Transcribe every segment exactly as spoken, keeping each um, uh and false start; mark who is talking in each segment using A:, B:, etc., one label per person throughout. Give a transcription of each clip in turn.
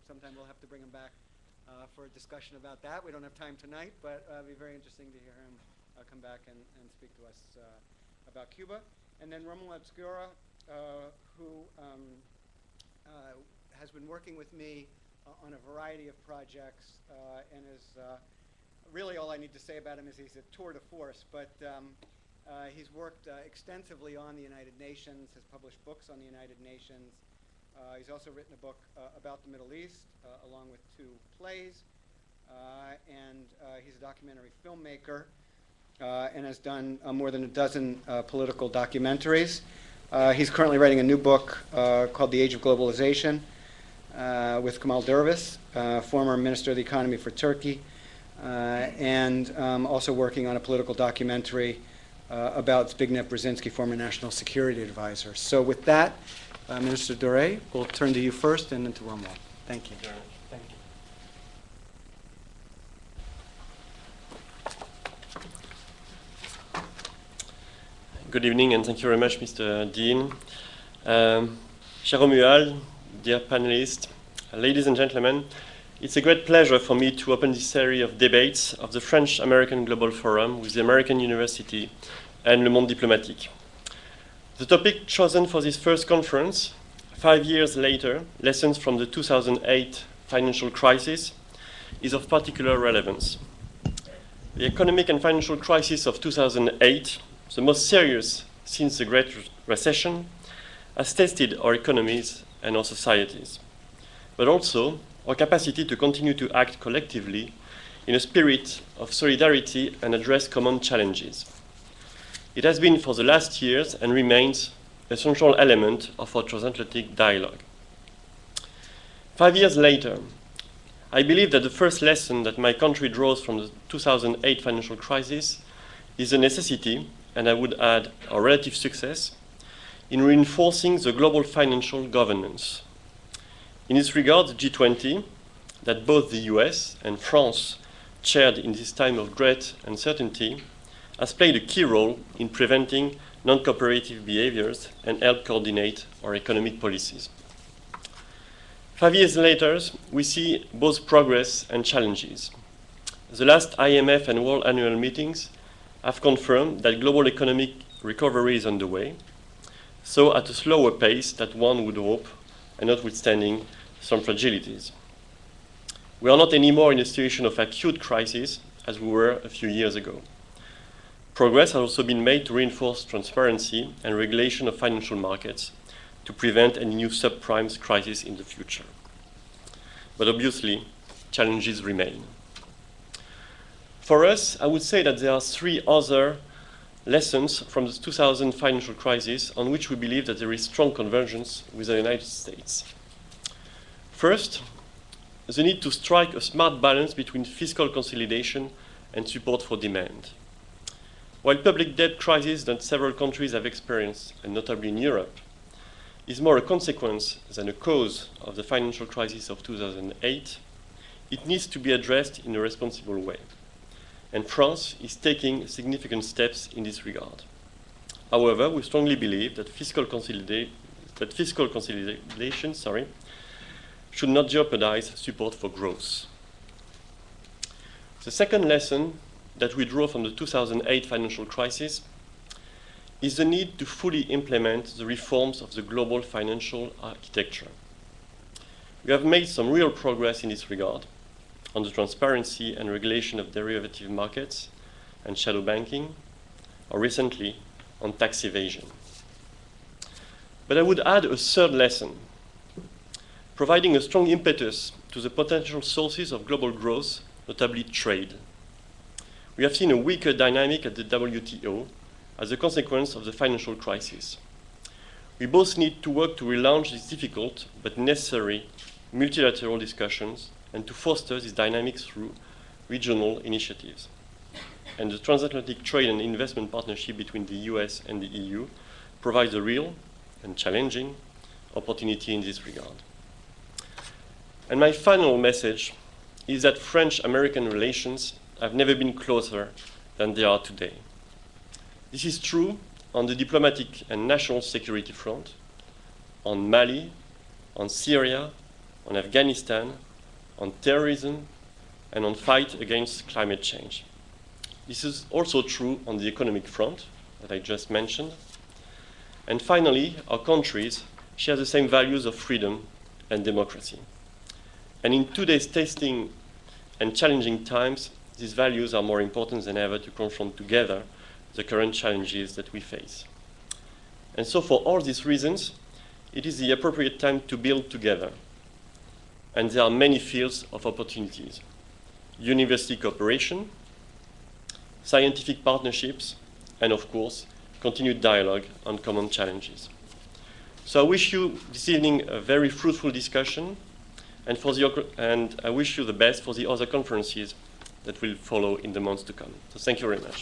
A: sometime we'll have to bring him back uh, for a discussion about that. We don't have time tonight, but uh, it'll be very interesting to hear him uh, come back and, and speak to us uh, about Cuba. And then Romuald Sciora, uh, who um, uh, has been working with me uh, on a variety of projects uh, and is uh, really all I need to say about him is he's a tour de force, but um, uh, he's worked uh, extensively on the United Nations, has published books on the United Nations. Uh, he's also written a book uh, about the Middle East, uh, along with two plays, uh, and uh, he's a documentary filmmaker uh, and has done uh, more than a dozen uh, political documentaries. Uh, he's currently writing a new book uh, called The Age of Globalization uh, with Kemal Dervish, uh, former Minister of the Economy for Turkey, uh, and um, also working on a political documentary uh, about Zbigniew Brzezinski, former National Security Advisor. So with that, uh, Minister Doré, we'll turn to you first and then to Romuald. Thank you.
B: Thank you. Good evening, and thank you very much, Mister Dean. Um, cher Romuald, dear panelists, ladies and gentlemen, it's a great pleasure for me to open this series of debates of the French-American Global Forum with the American University and Le Monde Diplomatique. The topic chosen for this first conference, five years later, lessons from the two thousand eight financial crisis, is of particular relevance. The economic and financial crisis of two thousand eight, the most serious since the Great Recession, has tested our economies and our societies, but also our capacity to continue to act collectively in a spirit of solidarity and address common challenges. It has been for the last years and remains a central element of our transatlantic dialogue. Five years later, I believe that the first lesson that my country draws from the two thousand eight financial crisis is the necessity, and I would add our relative success, in reinforcing the global financial governance. In this regard, the G twenty, that both the U S and France chaired in this time of great uncertainty, has played a key role in preventing non-cooperative behaviors and helped coordinate our economic policies. Five years later, we see both progress and challenges. The last I M F and World Annual Meetings have confirmed that global economic recovery is underway, so at a slower pace than one would hope, and notwithstanding some fragilities. We are not anymore in a situation of acute crisis as we were a few years ago. Progress has also been made to reinforce transparency and regulation of financial markets to prevent any new subprime crisis in the future. But obviously, challenges remain. For us, I would say that there are three other lessons from the two thousand financial crisis on which we believe that there is strong convergence with the United States. First, the need to strike a smart balance between fiscal consolidation and support for demand. While public debt crisis that several countries have experienced, and notably in Europe, is more a consequence than a cause of the financial crisis of two thousand eight, it needs to be addressed in a responsible way. And France is taking significant steps in this regard. However, we strongly believe that fiscal, consolida that fiscal consolidation sorry, should not jeopardize support for growth. The second lesson that we draw from the two thousand eight financial crisis is the need to fully implement the reforms of the global financial architecture. We have made some real progress in this regard on the transparency and regulation of derivative markets and shadow banking, or recently on tax evasion. But I would add a third lesson, providing a strong impetus to the potential sources of global growth, notably trade. We have seen a weaker dynamic at the W T O as a consequence of the financial crisis. We both need to work to relaunch these difficult but necessary multilateral discussions and to foster this dynamic through regional initiatives. And the Transatlantic Trade and Investment Partnership between the U S and the E U provides a real and challenging opportunity in this regard. And my final message is that French-American relations have never been closer than they are today. This is true on the diplomatic and national security front, on Mali, on Syria, on Afghanistan, on terrorism, and on fight against climate change. This is also true on the economic front that I just mentioned. And finally, our countries share the same values of freedom and democracy. And in today's testing and challenging times, these values are more important than ever to confront together the current challenges that we face. And so for all these reasons, it is the appropriate time to build together. And there are many fields of opportunities: university cooperation, scientific partnerships, and of course, continued dialogue on common challenges. So I wish you this evening a very fruitful discussion, and, for the, and I wish you the best for the other conferences that will follow in the months to come. So thank you very much.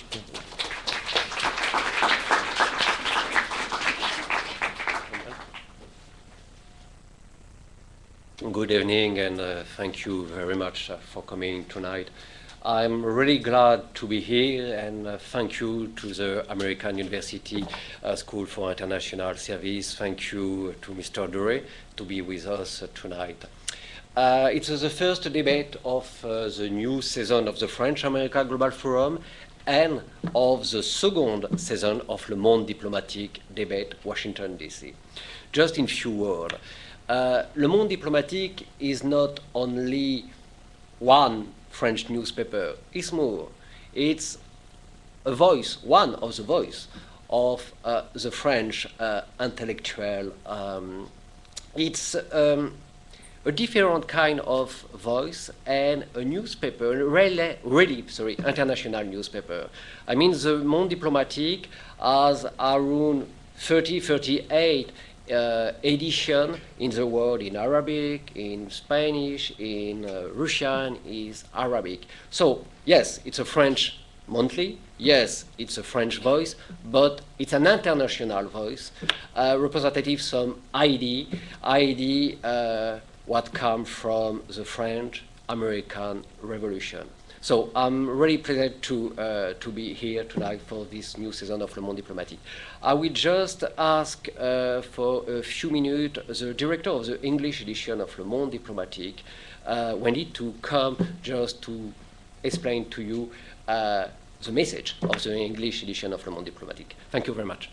C: Good evening, and uh, thank you very much uh, for coming tonight. I'm really glad to be here, and uh, thank you to the American University uh, School for International Service. Thank you to Mister Doré to be with us uh, tonight. Uh, it's uh, the first debate of uh, the new season of the French-America Global Forum and of the second season of Le Monde Diplomatique debate, Washington, D C. Just in few words, uh, Le Monde Diplomatique is not only one French newspaper, it's more. It's a voice, one of the voice of uh, the French uh, intellectual. Um, it's um, a different kind of voice and a newspaper, really, really, sorry, international newspaper. I mean, the Monde Diplomatique has around thirty, thirty-eight uh, edition in the world, in Arabic, in Spanish, in uh, Russian, is Arabic. So, yes, it's a French monthly. Yes, it's a French voice, but it's an international voice, uh, representative some idea, idea uh, what come from the French-American Revolution. So I'm really pleased to, uh, to be here tonight for this new season of Le Monde Diplomatique. I will just ask uh, for a few minutes the director of the English edition of Le Monde Diplomatique, uh, Wendy, to come just to explain to you uh, the message of the English edition of Le Monde Diplomatique. Thank you very much.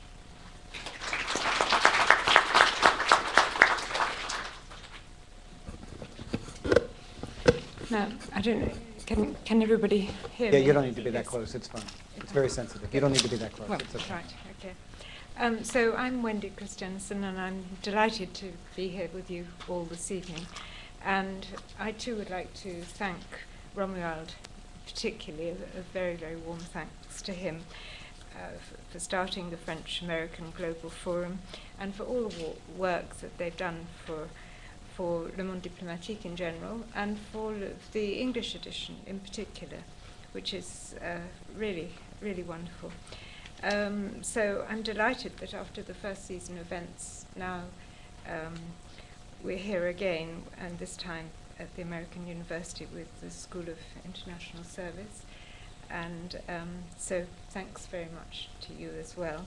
D: No, I don't know. Can, can everybody hear
A: Yeah,
D: me?
A: you don't need to be that
D: Yes.
A: close. It's fine. It's very sensitive. You don't need to be that close.
D: Well,
A: It's okay.
D: right, okay. Um, so I'm Wendy Christiansen, and I'm delighted to be here with you all this evening. And I too would like to thank Romuald, particularly, a, a very, very warm thanks to him uh, for, for starting the French-American Global Forum and for all the wo- work that they've done for for Le Monde Diplomatique in general, and for the English edition in particular, which is uh, really, really wonderful. Um, so I'm delighted that after the first season events, now um, we're here again, and this time at the American University with the School of International Service. And um, so thanks very much to you as well.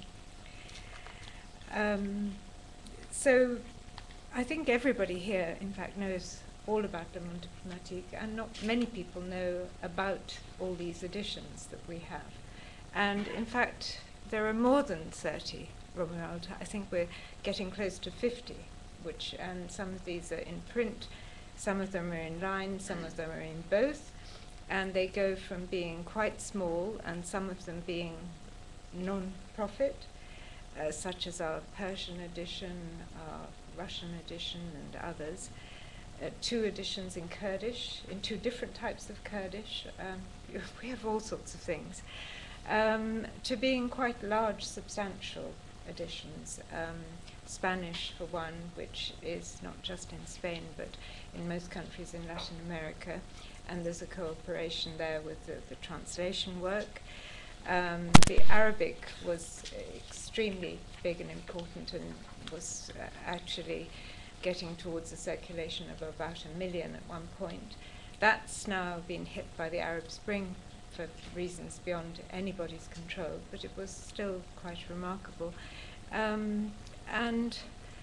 D: Um, so I think everybody here, in fact, knows all about Le Monde Diplomatique, and not many people know about all these editions that we have. And in fact, there are more than thirty, Romuald. I think we're getting close to fifty, which, and some of these are in print, some of them are in line, some of them are in both, and they go from being quite small and some of them being non-profit, uh, such as our Persian edition, our Russian edition, and others. Uh, two editions in Kurdish, in two different types of Kurdish. Um, we have all sorts of things. Um, to being quite large, substantial editions. Um, Spanish, for one, which is not just in Spain, but in most countries in Latin America. And there's a cooperation there with the, the translation work. Um, the Arabic was extremely big and important, and was uh, actually getting towards a circulation of about a million at one point. That's now been hit by the Arab Spring for reasons beyond anybody's control, but it was still quite remarkable. Um, and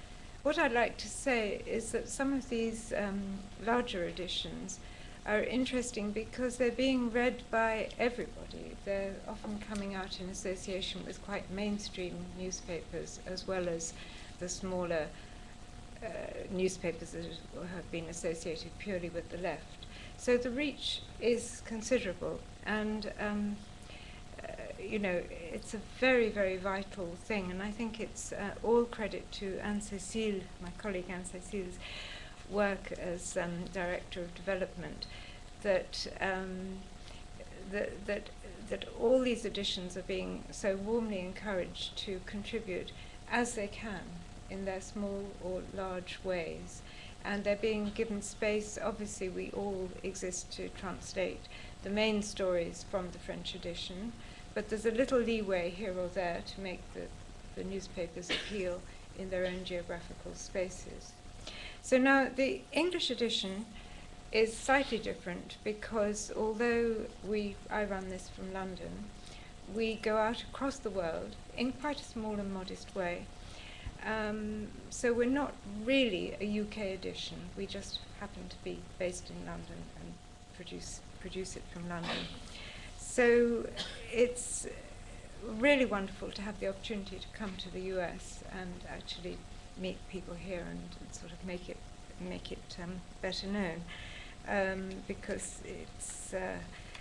D: what I'd like to say is that some of these um, larger editions are interesting because they're being read by everybody. They're often coming out in association with quite mainstream newspapers, as well as the smaller uh, newspapers that have been associated purely with the left. So the reach is considerable, and um, uh, you know, it's a very, very vital thing, and I think it's uh, all credit to Anne-Cecile, my colleague Anne-Cecile's work as um, Director of Development, that, um, that, that, that all these editions are being so warmly encouraged to contribute as they can in their small or large ways. And they're being given space. Obviously, we all exist to translate the main stories from the French edition, but there's a little leeway here or there to make the, the newspapers appeal in their own geographical spaces. So now the English edition is slightly different because although we, I run this from London, we go out across the world in quite a small and modest way. Um, so we're not really a U K edition. We just happen to be based in London and produce, produce it from London. So it's really wonderful to have the opportunity to come to the U S and actually meet people here and, and sort of make it, make it um, better known. Um, because it's, uh,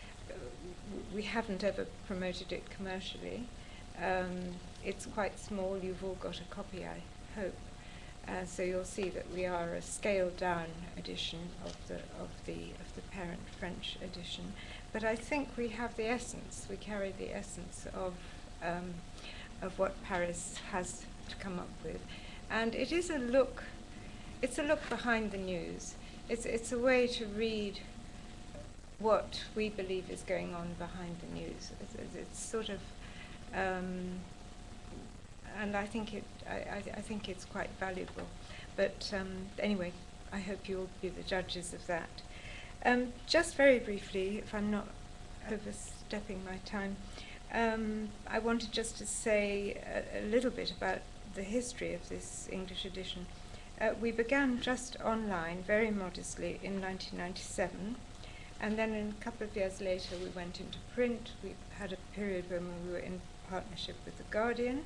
D: we haven't ever promoted it commercially. Um, it's quite small. You've all got a copy, I hope. Uh, so you'll see that we are a scaled-down edition of the of the of the parent French edition. But I think we have the essence. We carry the essence of um, of what Paris has to come up with, and it is a look. It's a look behind the news. It's it's a way to read what we believe is going on behind the news. It's, it's sort of. Um, and I think it. I, I, I think it's quite valuable. But um, anyway, I hope you'll be the judges of that. Um, just very briefly, if I'm not overstepping my time, um, I wanted just to say a, a little bit about the history of this English edition. Uh, we began just online, very modestly, in nineteen ninety-seven. And then a couple of years later, we went into print. We had a period when we were in partnership with The Guardian.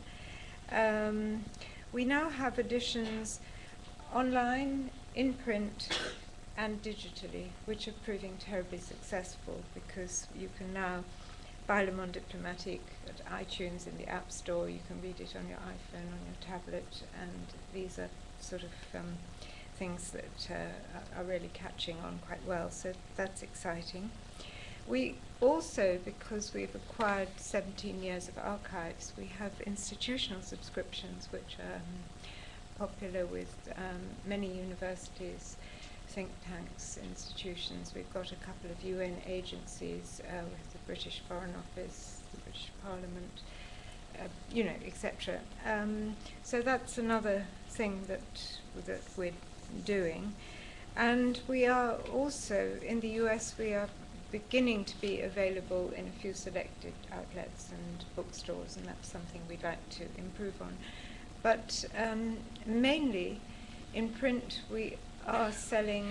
D: Um, we now have editions online, in print, and digitally, which are proving terribly successful because you can now buy Le Monde Diplomatique at iTunes in the App Store. You can read it on your iPhone, on your tablet, and these are sort of um, things that uh, are really catching on quite well, so that's exciting. We also, because we've acquired seventeen years of archives, we have institutional subscriptions which are um, popular with um, many universities, think tanks, institutions. We've got a couple of U N agencies uh, with the British Foreign Office, the British Parliament, uh, you know, et cetera. Um, so that's another thing that that we're doing. And we are also, in the U S, we are beginning to be available in a few selected outlets and bookstores, and that's something we'd like to improve on. But um, mainly in print, we are selling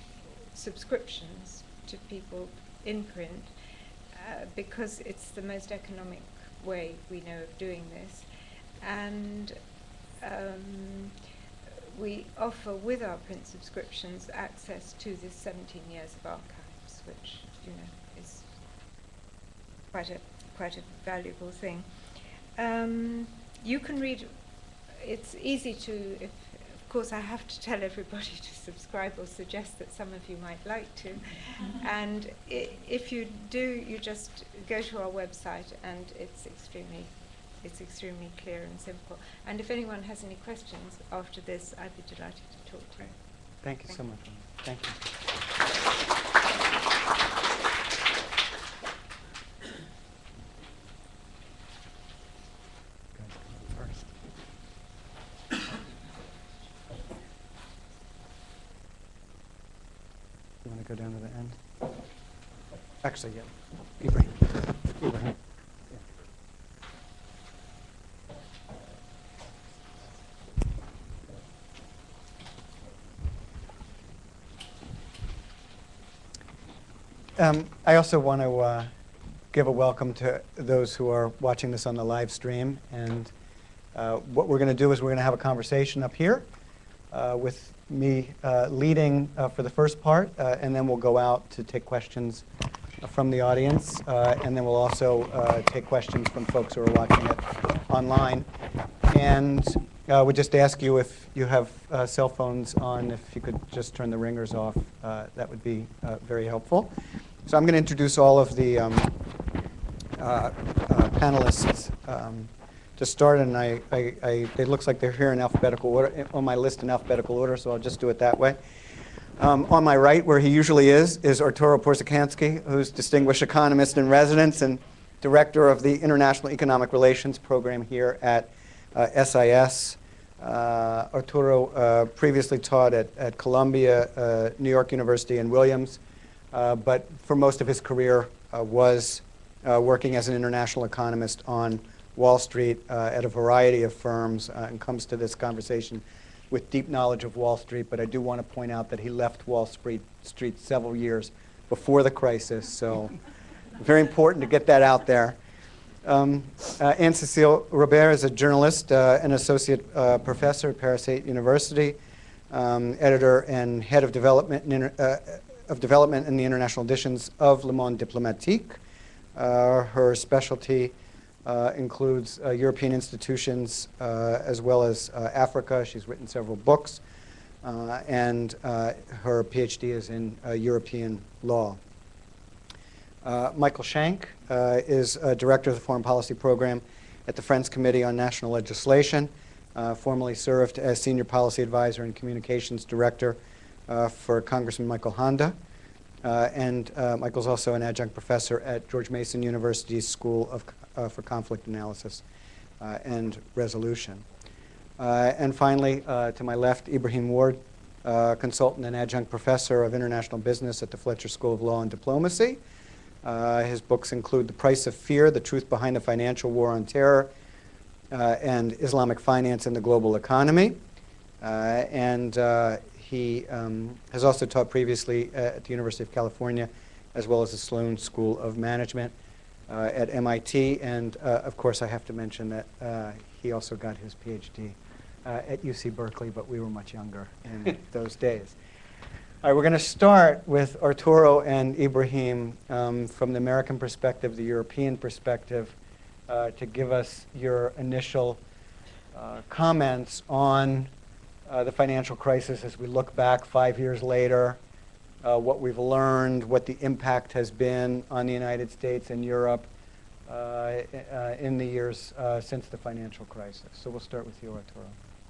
D: subscriptions to people in print uh, because it's the most economic way we know of doing this. And um, we offer, with our print subscriptions, access to this seventeen years of archives, which, you know, is quite a quite a valuable thing. Um, you can read. It's easy to. If, of course, I have to tell everybody to subscribe or suggest that some of you might like to. Mm-hmm. And I, if you do, you just go to our website, and it's extremely. It's extremely clear and simple. And if anyone has any questions after this, I'd be delighted to talk to you.
A: Thank you
D: Thank
A: so
D: you.
A: much. Thank you. Good. First. You want to go down to the end? Actually, yeah. Ibrahim. Ibrahim. Um, I also want to uh, give a welcome to those who are watching this on the live stream. And uh, what we're going to do is we're going to have a conversation up here uh, with me uh, leading uh, for the first part, uh, and then we'll go out to take questions from the audience, uh, and then we'll also uh, take questions from folks who are watching it online. And uh, we just ask you, if you have uh, cell phones on, if you could just turn the ringers off, uh, that would be uh, very helpful. So I'm going to introduce all of the um, uh, uh, panelists um, to start, and I, I, I, it looks like they're here in alphabetical order, on my list in alphabetical order, so I'll just do it that way. Um, on my right, where he usually is, is Arturo Porzecanski, who's Distinguished Economist in Residence and Director of the International Economic Relations Program here at uh, S I S. Uh, Arturo uh, previously taught at, at Columbia, uh, New York University, and Williams, uh, but for most of his career uh, was uh, working as an international economist on Wall Street uh, at a variety of firms, uh, and comes to this conversation with deep knowledge of Wall Street. But I do want to point out that he left Wall Street, Street several years before the crisis, so very important to get that out there. Um, uh, Anne-Cecile Robert is a journalist, uh, an associate uh, professor at Paris State University, um, editor and head of development, in inter uh, of development in the international editions of Le Monde Diplomatique. Uh, her specialty uh, includes uh, European institutions uh, as well as uh, Africa. She's written several books, uh, and uh, her PhD is in uh, European law. Uh, Michael Shank uh, is uh, Director of the Foreign Policy Program at the Friends Committee on National Legislation, uh, formerly served as Senior Policy Advisor and Communications Director uh, for Congressman Michael Honda. Uh, and uh, Michael's also an adjunct professor at George Mason University's School of, uh, for Conflict Analysis uh, and Resolution. Uh, and finally, uh, to my left, Ibrahim Warde, uh, consultant and adjunct professor of international business at the Fletcher School of Law and Diplomacy. Uh, his books include The Price of Fear, The Truth Behind the Financial War on Terror, uh, and Islamic Finance in the Global Economy. Uh, and uh, he um, has also taught previously uh, at the University of California, as well as the Sloan School of Management uh, at M I T. And uh, of course, I have to mention that uh, he also got his PhD uh, at U C Berkeley, but we were much younger in those days. All right, we're going to start with Arturo and Ibrahim um, from the American perspective, the European perspective, uh, to give us your initial uh, comments on uh, the financial crisis as we look back five years later, uh, what we've learned, what the impact has been on the United States and Europe uh, uh, in the years uh, since the financial crisis. So we'll start with you, Arturo.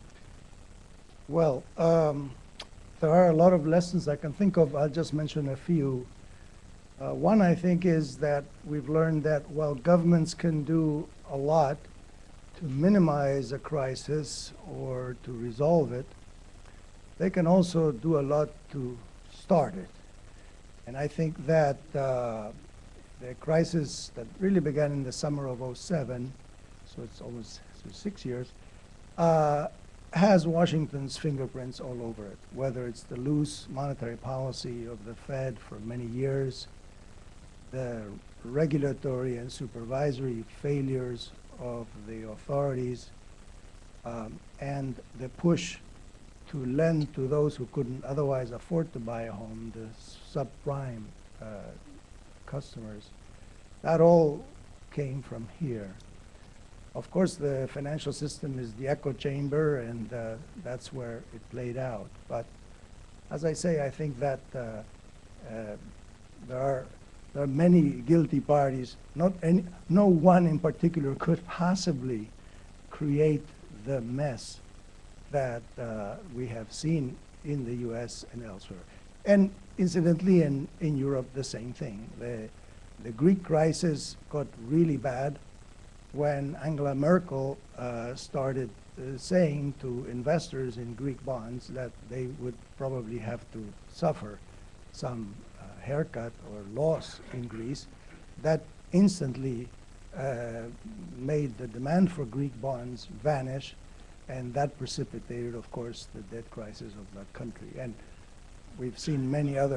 E: Well, um, there are a lot of lessons I can think of. I'll just mention a few. Uh, one, I think, is that we've learned that while governments can do a lot to minimize a crisis or to resolve it, they can also do a lot to start it. And I think that uh, the crisis that really began in the summer of oh seven, so it's almost so six years, uh, has Washington's fingerprints all over it, whether it's the loose monetary policy of the Fed for many years, the regulatory and supervisory failures of the authorities, um, and the push to lend to those who couldn't otherwise afford to buy a home, the subprime uh, customers. That all came from here. Of course, the financial system is the echo chamber, and uh, that's where it played out. But as I say, I think that uh, uh, there are there are many guilty parties. Not any, no one in particular could possibly create the mess that uh, we have seen in the U S and elsewhere. And incidentally, in in Europe, the same thing. The the Greek crisis got really bad when Angela Merkel uh, started uh, saying to investors in Greek bonds that they would probably have to suffer some uh, haircut or loss in Greece. That instantly uh, made the demand for Greek bonds vanish, and that precipitated, of course, the debt crisis of that country. And we've seen many other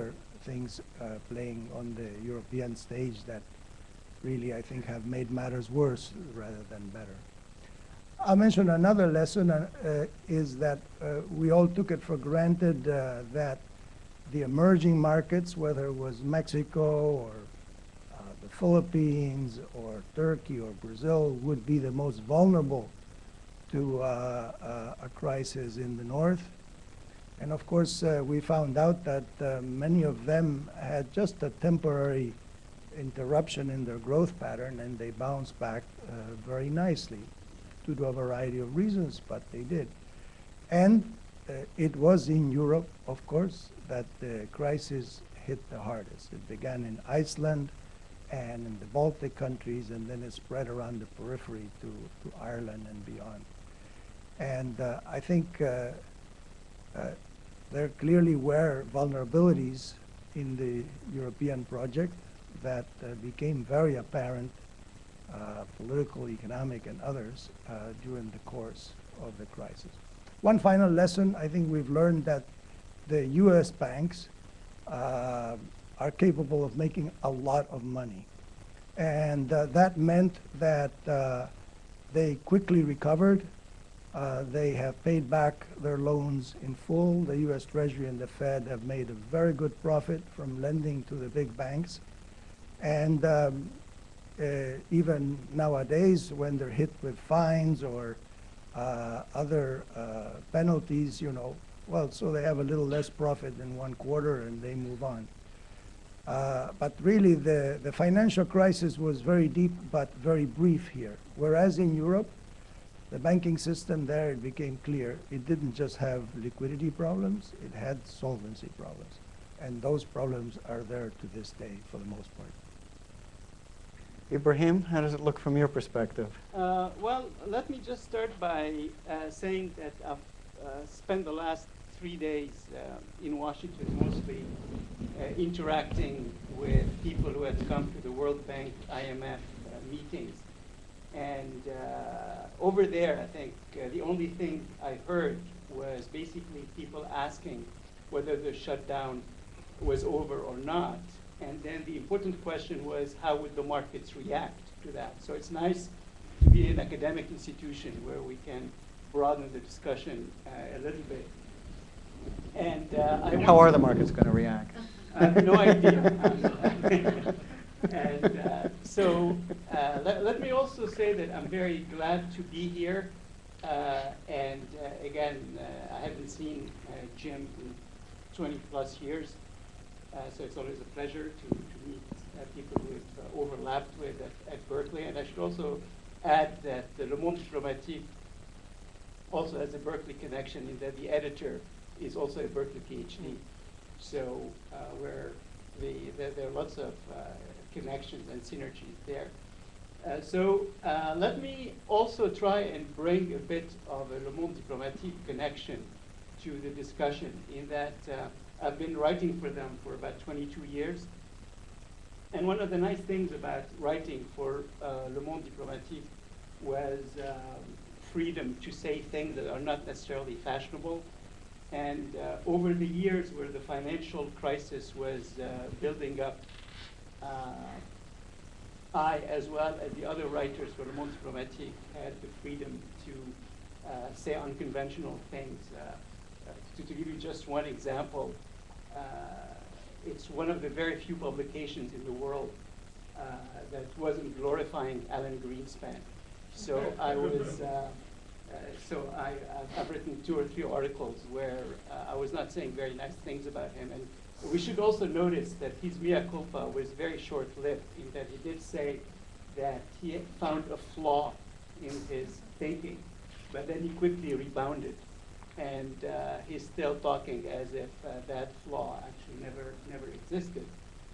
E: things uh, playing on the European stage that really, I think, have made matters worse rather than better. I'll mention another lesson uh, uh, is that uh, we all took it for granted uh, that the emerging markets, whether it was Mexico or uh, the Philippines or Turkey or Brazil, would be the most vulnerable to uh, uh, a crisis in the north. And of course, uh, we found out that uh, many of them had just a temporary interruption in their growth pattern, and they bounced back uh, very nicely due to a variety of reasons, but they did. And uh, it was in Europe, of course, that the crisis hit the hardest. It began in Iceland and in the Baltic countries, and then it spread around the periphery to, to Ireland and beyond. And uh, I think uh, uh, there clearly were vulnerabilities in the European project that uh, became very apparent, uh, political, economic, and others, uh, during the course of the crisis. One final lesson, I think we've learned that the U S banks uh, are capable of making a lot of money. And uh, that meant that uh, they quickly recovered. Uh, they have paid back their loans in full. The U S Treasury and the Fed have made a very good profit from lending to the big banks. And um, uh, even nowadays, when they're hit with fines or uh, other uh, penalties, you know, well, so they have a little less profit in one quarter and they move on. Uh, but really, the, the financial crisis was very deep but very brief here. Whereas in Europe, the banking system there, it became clear, it didn't just have liquidity problems, it had solvency problems. And those problems are there to this day for the most part.
A: Ibrahim, how does it look from your perspective?
F: Uh, well, let me just start by uh, saying that I've uh, spent the last three days uh, in Washington mostly uh, interacting with people who had come to the World Bank I M F uh, meetings. And uh, over there, I think uh, the only thing I heard was basically people asking whether the shutdown was over or not. And then the important question was, how would the markets react to that? So it's nice to be in an academic institution where we can broaden the discussion uh, a little bit. And uh, I
A: How are the markets going to react?
F: I have no idea. And uh, so uh, let, let me also say that I'm very glad to be here. Uh, and uh, again, uh, I haven't seen uh, Jim in twenty plus years. Uh, so it's always a pleasure to, to meet uh, people who have uh, overlapped with at, at Berkeley. And I should also add that uh, Le Monde Diplomatique also has a Berkeley connection in that the editor is also a Berkeley PhD. So uh, where the, the, there are lots of uh, connections and synergies there. Uh, so uh, let me also try and bring a bit of a Le Monde Diplomatique connection to the discussion in that uh, I've been writing for them for about twenty-two years. And one of the nice things about writing for uh, Le Monde Diplomatique was um, freedom to say things that are not necessarily fashionable. And uh, over the years where the financial crisis was uh, building up, uh, I, as well as the other writers for Le Monde Diplomatique, had the freedom to uh, say unconventional things. Uh, to, to give you just one example, uh, it's one of the very few publications in the world uh, that wasn't glorifying Alan Greenspan. So I was, uh, uh, so I, I've, I've written two or three articles where uh, I was not saying very nice things about him. And we should also notice that his mea culpa was very short-lived in that he did say that he found a flaw in his thinking, but then he quickly rebounded. And uh, he's still talking as if uh, that flaw actually never, never existed.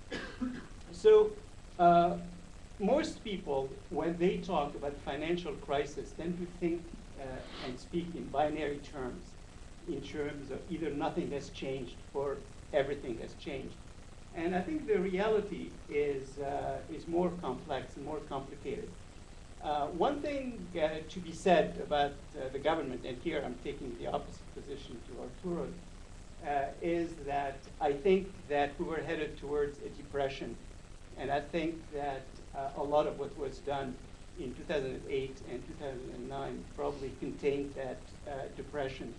F: So uh, most people, when they talk about financial crisis, tend to think uh, and speak in binary terms, in terms of either nothing has changed or everything has changed. And I think the reality is, uh, is more complex and more complicated. Uh, one thing uh, to be said about uh, the government, and here I'm taking the opposite position to Arturo, uh, is that I think that we were headed towards a depression. And I think that uh, a lot of what was done in two thousand eight and two thousand nine probably contained that uh, depression.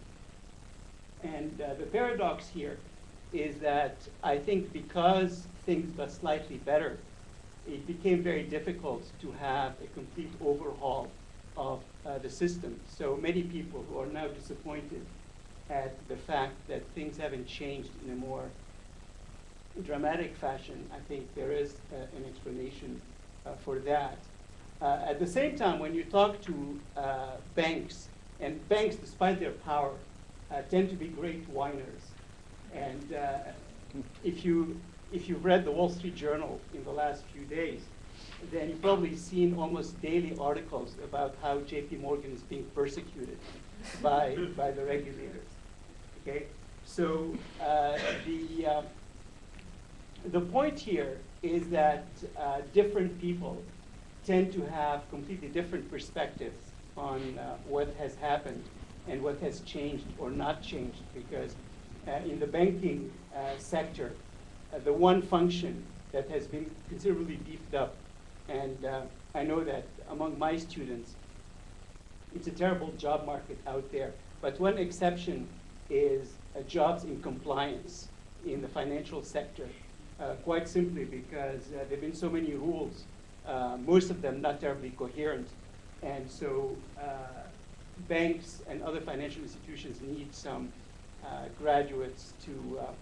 F: And uh, the paradox here is that I think because things got slightly better, it became very difficult to have a complete overhaul of uh, the system. So many people who are now disappointed at the fact that things haven't changed in a more dramatic fashion, I think there is uh, an explanation uh, for that. Uh, at the same time, when you talk to uh, banks, and banks, despite their power, uh, tend to be great whiners. And uh, if you if you've read the Wall Street Journal in the last few days, then you've probably seen almost daily articles about how J P Morgan is being persecuted by by the regulators. Okay, so uh, the uh, the point here is that uh, different people tend to have completely different perspectives on uh, what has happened and what has changed or not changed, because uh, in the banking uh, sector, uh, the one function that has been considerably beefed up, and uh, I know that among my students, it's a terrible job market out there, but one exception is uh, jobs in compliance in the financial sector, uh, quite simply because uh, there have been so many rules, uh, most of them not terribly coherent, and so uh, banks and other financial institutions need some uh, graduates to, uh,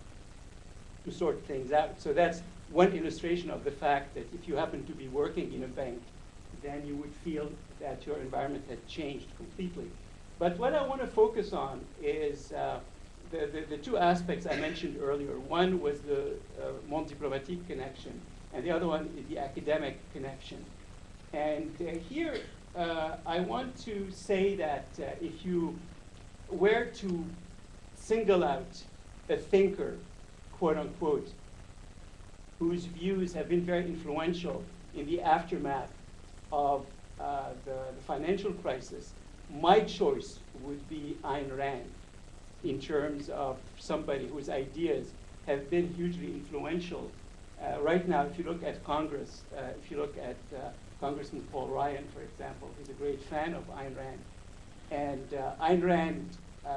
F: to sort things out. So that's one illustration of the fact that if you happen to be working in a bank, then you would feel that your environment had changed completely. But what I want to focus on is uh, the, the, the two aspects I mentioned earlier. One was the uh, Monde Diplomatique connection, and the other one is the academic connection. And uh, here, uh, I want to say that uh, if you were to single out a thinker, quote unquote, whose views have been very influential in the aftermath of uh, the, the financial crisis, my choice would be Ayn Rand in terms of somebody whose ideas have been hugely influential. Uh, right now, if you look at Congress, uh, if you look at uh, Congressman Paul Ryan, for example, he's a great fan of Ayn Rand. And uh, Ayn Rand uh,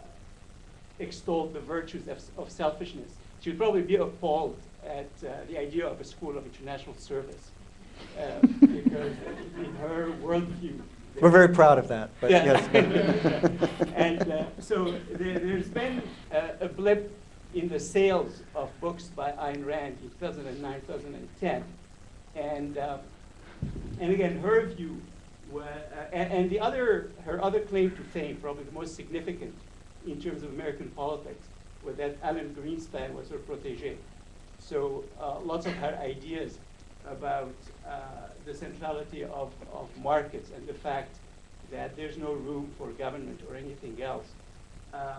F: extolled the virtues of, of selfishness. She would probably be appalled at uh, the idea of a school of international service, uh, because in her worldview,
G: we're very proud of that. But
F: yeah.
G: Yes.
F: And uh, so there, there's been uh, a blip in the sales of books by Ayn Rand in two thousand nine, two thousand ten, and uh, and again her view, was, uh, and, and the other her other claim to fame, probably the most significant in terms of American politics, was that Alan Greenspan was her protege. So uh, lots of her ideas about uh, the centrality of, of markets and the fact that there's no room for government or anything else uh,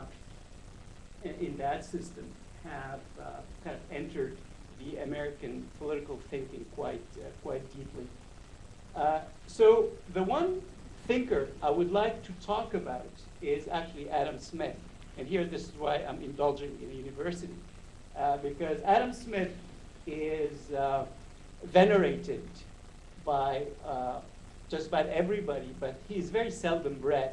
F: in, in that system have uh, kind of entered the American political thinking quite, uh, quite deeply. Uh, so the one thinker I would like to talk about is actually Adam Smith. And here, this is why I'm indulging in a university. Uh, because Adam Smith is uh, venerated by uh, just about everybody, but he's very seldom read.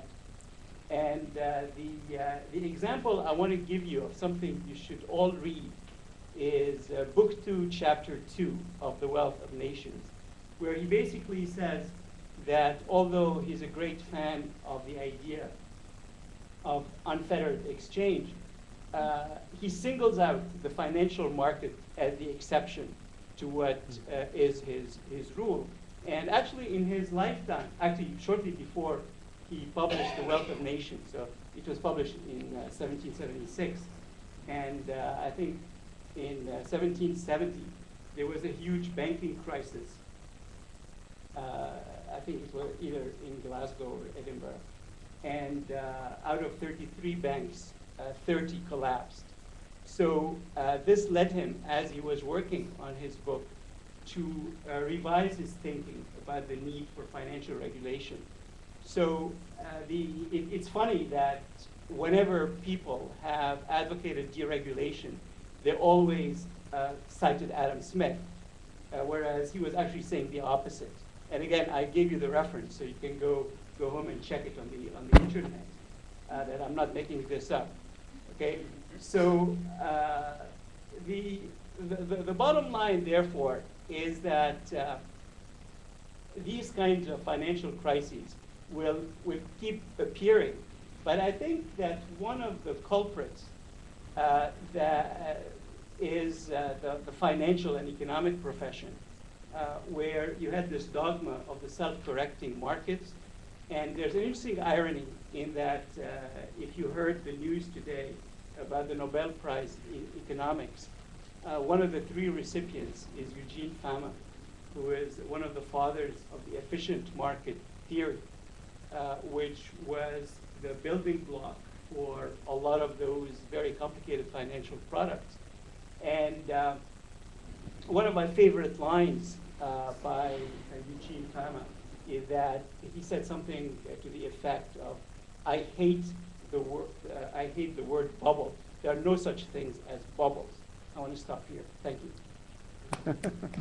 F: And uh, the, uh, the example I want to give you of something you should all read is uh, book two, chapter two of The Wealth of Nations, where he basically says that although he's a great fan of the idea of unfettered exchange, uh, he singles out the financial market as the exception to what uh, is his, his rule. And actually in his lifetime, actually shortly before he published The Wealth of Nations, so it was published in uh, seventeen seventy-six, and uh, I think in uh, seventeen seventy, there was a huge banking crisis. Uh, I think it was either in Glasgow or Edinburgh. And uh, out of thirty-three banks, uh, thirty collapsed. So uh, this led him, as he was working on his book, to uh, revise his thinking about the need for financial regulation. So uh, the, it, it's funny that whenever people have advocated deregulation, they always uh, cited Adam Smith, uh, whereas he was actually saying the opposite. And again, I gave you the reference, so you can go go home and check it on the on the internet. Uh, that I'm not making this up. Okay, so uh, the, the the bottom line, therefore, is that uh, these kinds of financial crises will will keep appearing. But I think that one of the culprits uh, that uh, is uh, the, the financial and economic profession, uh, where you had this dogma of the self-correcting markets. And there's an interesting irony in that uh, if you heard the news today about the Nobel Prize in economics, uh, one of the three recipients is Eugene Fama, who is one of the fathers of the efficient market theory, uh, which was the building block for a lot of those very complicated financial products. And uh, one of my favorite lines uh, by uh, Eugene Fama is that he said something uh, to the effect of, I hate the word, uh, I hate the word bubble. There are no such things as bubbles. I want to stop here. Thank you.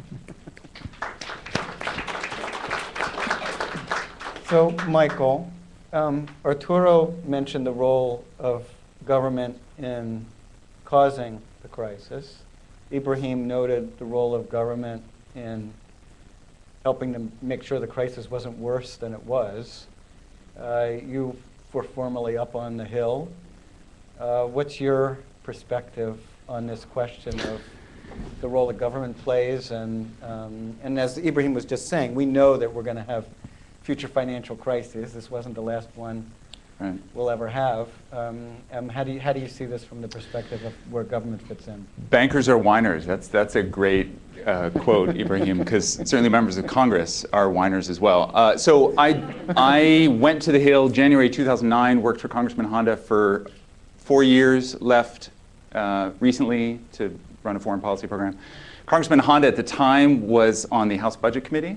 G: So, Michael, um, Arturo mentioned the role of government in causing the crisis. Ibrahim noted the role of government in helping to make sure the crisis wasn't worse than it was. Uh, you were formerly up on the Hill. Uh, what's your perspective on this question of the role that government plays? And, um, and as Ibrahim was just saying, we know that we're going to have future financial crises. This wasn't the last one right. we'll ever have. Um, um, how do you, how do you see this from the perspective of where government fits in?
H: Bankers are whiners. That's, that's a great uh, quote, Ibrahim, because certainly members of Congress are whiners as well. Uh, so I, I went to the Hill January two thousand nine, worked for Congressman Honda for four years, left uh, recently to run a foreign policy program. Congressman Honda at the time was on the House Budget Committee.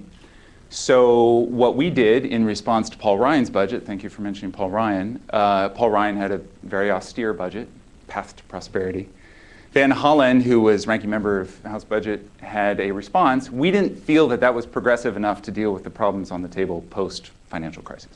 H: So what we did in response to Paul Ryan's budget, thank you for mentioning Paul Ryan, uh, Paul Ryan had a very austere budget, path to prosperity. Van Hollen, who was ranking member of the House Budget, had a response. We didn't feel that that was progressive enough to deal with the problems on the table post-financial crisis.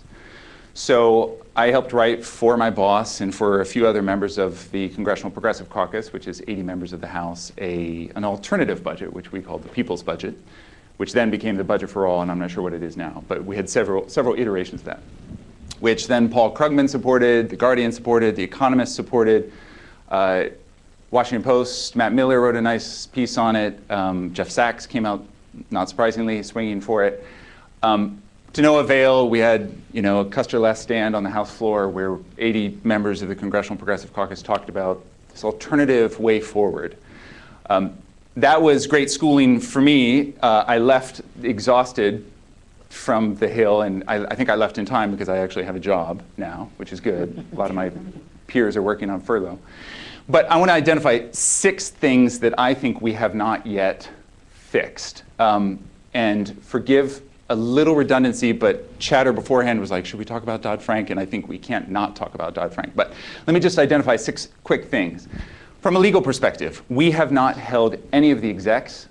H: So I helped write for my boss and for a few other members of the Congressional Progressive Caucus, which is eighty members of the House, a, an alternative budget, which we called the People's Budget, which then became the Budget for All, and I'm not sure what it is now. But we had several, several iterations of that, which then Paul Krugman supported, The Guardian supported, The Economist supported, uh, Washington Post, Matt Miller wrote a nice piece on it, um, Jeff Sachs came out, not surprisingly, swinging for it. Um, to no avail, we had you know, a Custer-less stand on the House floor where eighty members of the Congressional Progressive Caucus talked about this alternative way forward. Um, That was great schooling for me. Uh, I left exhausted from the Hill, and I, I think I left in time because I actually have a job now, which is good. A lot of my peers are working on furlough. But I want to identify six things that I think we have not yet fixed. Um, and forgive a little redundancy, but chatter beforehand was like, should we talk about Dodd-Frank? And I think we can't not talk about Dodd-Frank. But let me just identify six quick things. From a legal perspective, we have not held any of the execs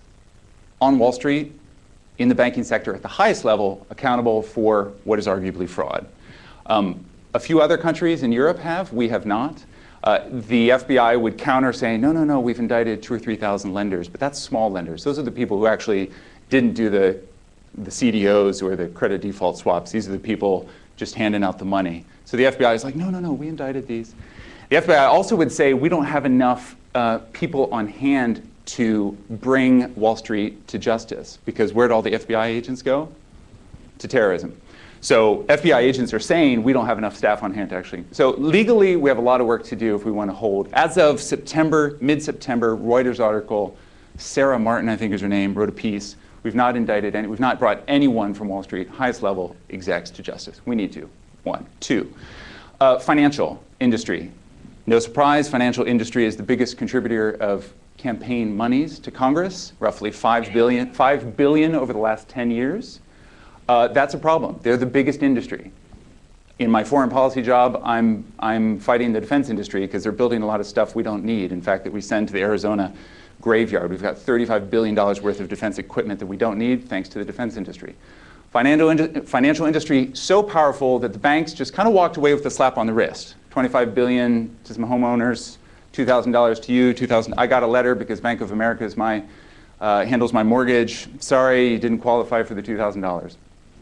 H: on Wall Street in the banking sector at the highest level accountable for what is arguably fraud. Um, a few other countries in Europe have, we have not. Uh, the F B I would counter saying, no, no, no, we've indicted two or three thousand lenders, but that's small lenders. Those are the people who actually didn't do the, the C D Os or the credit default swaps. These are the people just handing out the money. So the F B I is like, no, no, no, we indicted these. The F B I also would say we don't have enough uh, people on hand to bring Wall Street to justice, because where'd all the F B I agents go? To terrorism. So F B I agents are saying we don't have enough staff on hand to actually. So legally, we have a lot of work to do if we want to hold. As of September, mid-September, Reuters article, Sarah Martin, I think is her name, wrote a piece. We've not indicted any, we've not brought anyone from Wall Street, highest level execs, to justice. We need to, one. Two, uh, financial industry. No surprise, financial industry is the biggest contributor of campaign monies to Congress, roughly five billion, five billion over the last ten years. Uh, that's a problem. They're the biggest industry. in my foreign policy job, I'm, I'm fighting the defense industry because they're building a lot of stuff we don't need. In fact, that we send to the Arizona graveyard. We've got thirty-five billion dollars worth of defense equipment that we don't need thanks to the defense industry. Financial, ind financial industry so powerful that the banks just kind of walked away with a slap on the wrist. twenty-five billion dollars to some homeowners, two thousand dollars to you, two thousand dollars. I got a letter because Bank of America is my, uh, handles my mortgage. Sorry, you didn't qualify for the two thousand dollars.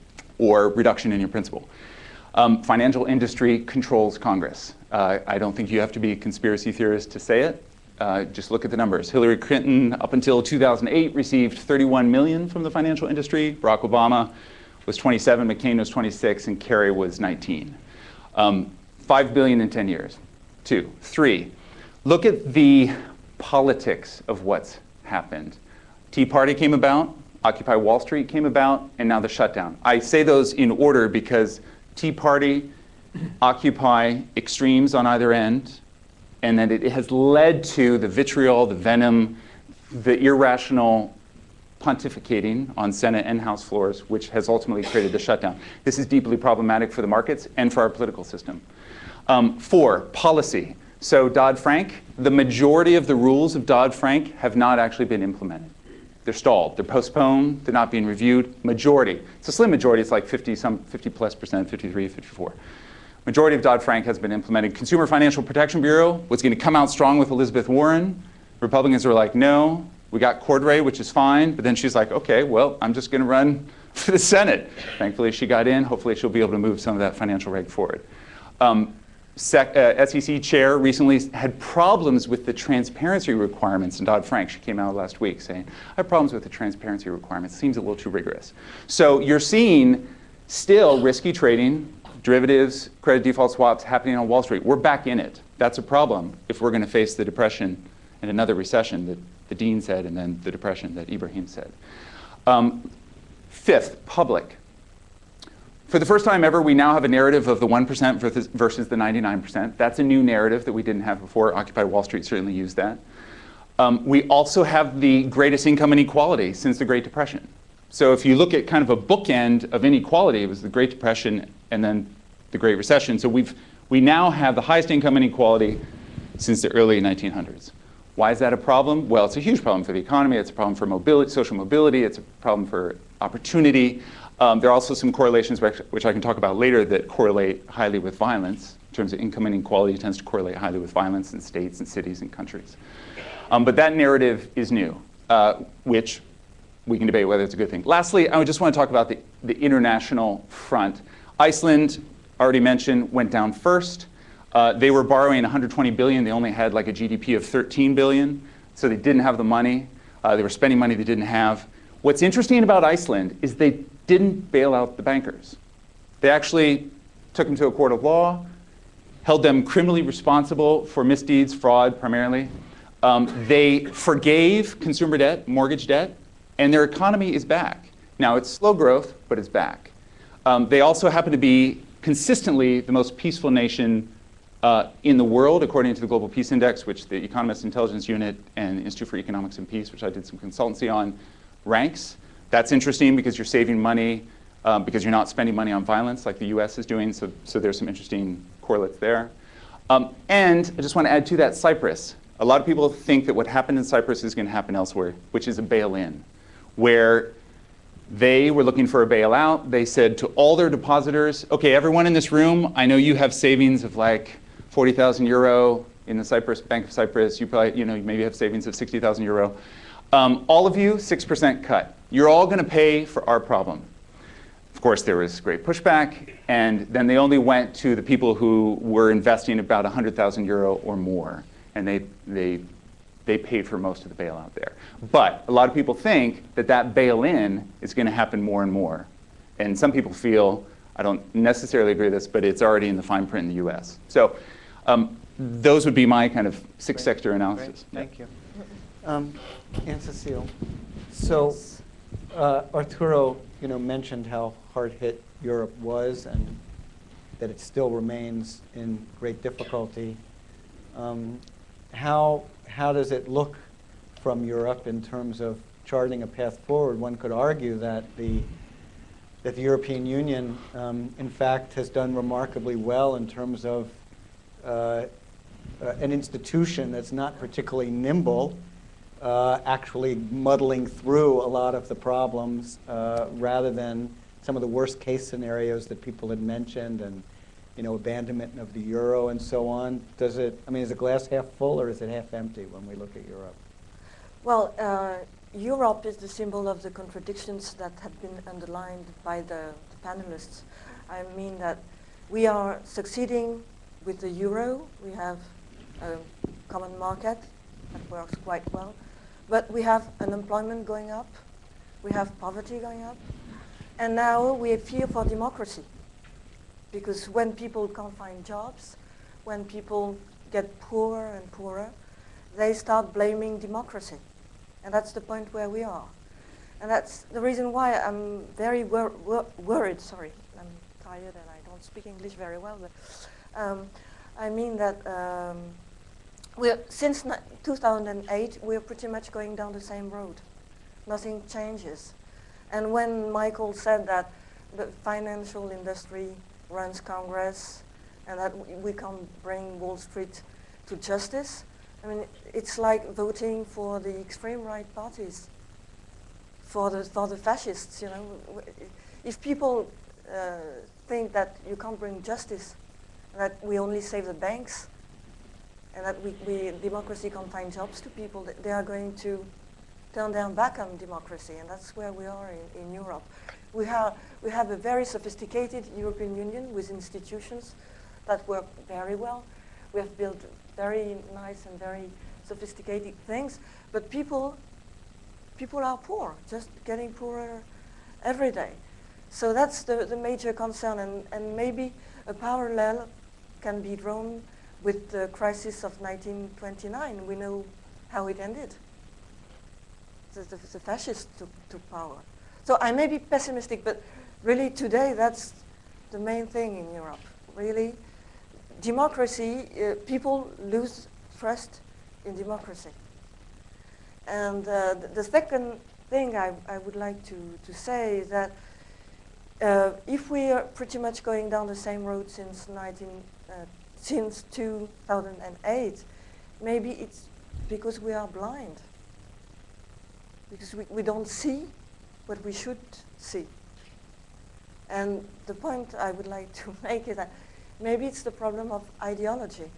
H: Or reduction in your principal. Um, financial industry controls Congress. Uh, I don't think you have to be a conspiracy theorist to say it. Uh, just look at the numbers. Hillary Clinton, up until two thousand eight, received thirty-one million dollars from the financial industry. Barack Obama was twenty-seven, McCain was twenty-six, and Kerry was nineteen. Um, five billion dollars in ten years. Two. Three, look at the politics of what's happened. Tea Party came about, Occupy Wall Street came about, and now the shutdown. I say those in order because Tea Party, Occupy, extremes on either end, and that it has led to the vitriol, the venom, the irrational pontificating on Senate and House floors, which has ultimately created the shutdown. This is deeply problematic for the markets and for our political system. Um, four, policy. So Dodd-Frank, the majority of the rules of Dodd-Frank have not actually been implemented. They're stalled, they're postponed, they're not being reviewed. Majority, it's a slim majority, it's like fifty, some fifty plus percent, fifty-three, fifty-four. Majority of Dodd-Frank has been implemented. Consumer Financial Protection Bureau was going to come out strong with Elizabeth Warren. Republicans were like, no. We got Cordray, which is fine. But then she's like, OK, well, I'm just going to run for the Senate. Thankfully, she got in. Hopefully, she'll be able to move some of that financial reg forward. Um, sec, uh, S E C chair recently had problems with the transparency requirements in Dodd-Frank. She came out last week saying, I have problems with the transparency requirements. It seems a little too rigorous. So you're seeing still risky trading, derivatives, credit default swaps happening on Wall Street. We're back in it. That's a problem if we're going to face the depression and another recession that the Dean said, and then the depression that Ibrahim said. Um, fifth, public. For the first time ever, we now have a narrative of the one percent versus the ninety-nine percent. That's a new narrative that we didn't have before. Occupy Wall Street certainly used that. Um, we also have the greatest income inequality since the Great Depression. So if you look at kind of a bookend of inequality, it was the Great Depression and then the Great Recession. So we've, we now have the highest income inequality since the early nineteen hundreds. Why is that a problem? Well, it's a huge problem for the economy. It's a problem for mobility, social mobility. It's a problem for opportunity. Um, there are also some correlations, which, which I can talk about later, that correlate highly with violence. In terms of income inequality, it tends to correlate highly with violence in states and cities and countries. Um, but that narrative is new, uh, which we can debate whether it's a good thing. Lastly, I just want to talk about the, the international front. Iceland, already mentioned, went down first. Uh, they were borrowing one hundred twenty billion dollars. They only had like a G D P of thirteen billion dollars, so they didn't have the money. Uh, they were spending money they didn't have. What's interesting about Iceland is they didn't bail out the bankers. They actually took them to a court of law, held them criminally responsible for misdeeds, fraud primarily. Um, they forgave consumer debt, mortgage debt, and their economy is back. Now, it's slow growth, but it's back. Um, they also happen to be consistently the most peaceful nation uh, in the world, according to the Global Peace Index, which the Economist Intelligence Unit and Institute for Economics and Peace, which I did some consultancy on, ranks. That's interesting because you're saving money, um, because you're not spending money on violence like the U S is doing, so, so there's some interesting correlates there. Um, and I just want to add to that Cyprus. A lot of people think that what happened in Cyprus is going to happen elsewhere, which is a bail-in, where they were looking for a bailout. They said to all their depositors, okay, everyone in this room, I know you have savings of like forty thousand euro in the Cyprus, Bank of Cyprus. You probably, you know, maybe have savings of sixty thousand euro. Um, all of you, six percent cut. You're all going to pay for our problem. Of course, there was great pushback, and then they only went to the people who were investing about one hundred thousand euro or more, and they, they, they paid for most of the bailout there. But a lot of people think that that bail-in is going to happen more and more. And some people feel, I don't necessarily agree with this, but it's already in the fine print in the U S. So um, those would be my kind of six-sector analysis.
G: Great. Thank you. Um, Anne-Cecile, so uh, Arturo, you know, mentioned how hard hit Europe was and that it still remains in great difficulty. Um, how, how does it look from Europe in terms of charting a path forward? One could argue that the, that the European Union, um, in fact, has done remarkably well in terms of uh, uh, an institution that's not particularly nimble, uh, actually muddling through a lot of the problems uh, rather than some of the worst case scenarios that people had mentioned, and you know, abandonment of the euro and so on. Does it, I mean, is the glass half full or is it half empty when we look at Europe?
I: Well, uh, Europe is the symbol of the contradictions that have been underlined by the, the panelists. I mean that we are succeeding with the euro. We have a common market that works quite well. But we have unemployment going up. We have poverty going up. And now we fear for democracy. Because when people can't find jobs, when people get poorer and poorer, they start blaming democracy. And that's the point where we are. And that's the reason why I'm very wor wor worried. Sorry, I'm tired and I don't speak English very well. But um, I mean that um, we're, since two thousand eight, we're pretty much going down the same road. Nothing changes. And when Michael said that the financial industry runs Congress and that we can't bring Wall Street to justice, I mean, it's like voting for the extreme right parties, for the, for the fascists, you know. If people uh, think that you can't bring justice, that we only save the banks, and that we, we democracy can't find jobs to people, they are going to turn their back on democracy, and that's where we are in, in Europe. We have, we have a very sophisticated European Union with institutions that work very well. We have built very nice and very sophisticated things, but people, people are poor, just getting poorer every day. So that's the, the major concern, and, and maybe a parallel can be drawn with the crisis of nineteen twenty-nine. We know how it ended. The, the, the fascists took, took power. So I may be pessimistic, but really today that's the main thing in Europe. Really, democracy, uh, people lose trust in democracy. And uh, the, the second thing I, I would like to, to say is that uh, if we are pretty much going down the same road since, nineteen, uh, since two thousand eight, maybe it's because we are blind. Because we, we don't see what we should see. And the point I would like to make is that maybe it's the problem of ideology.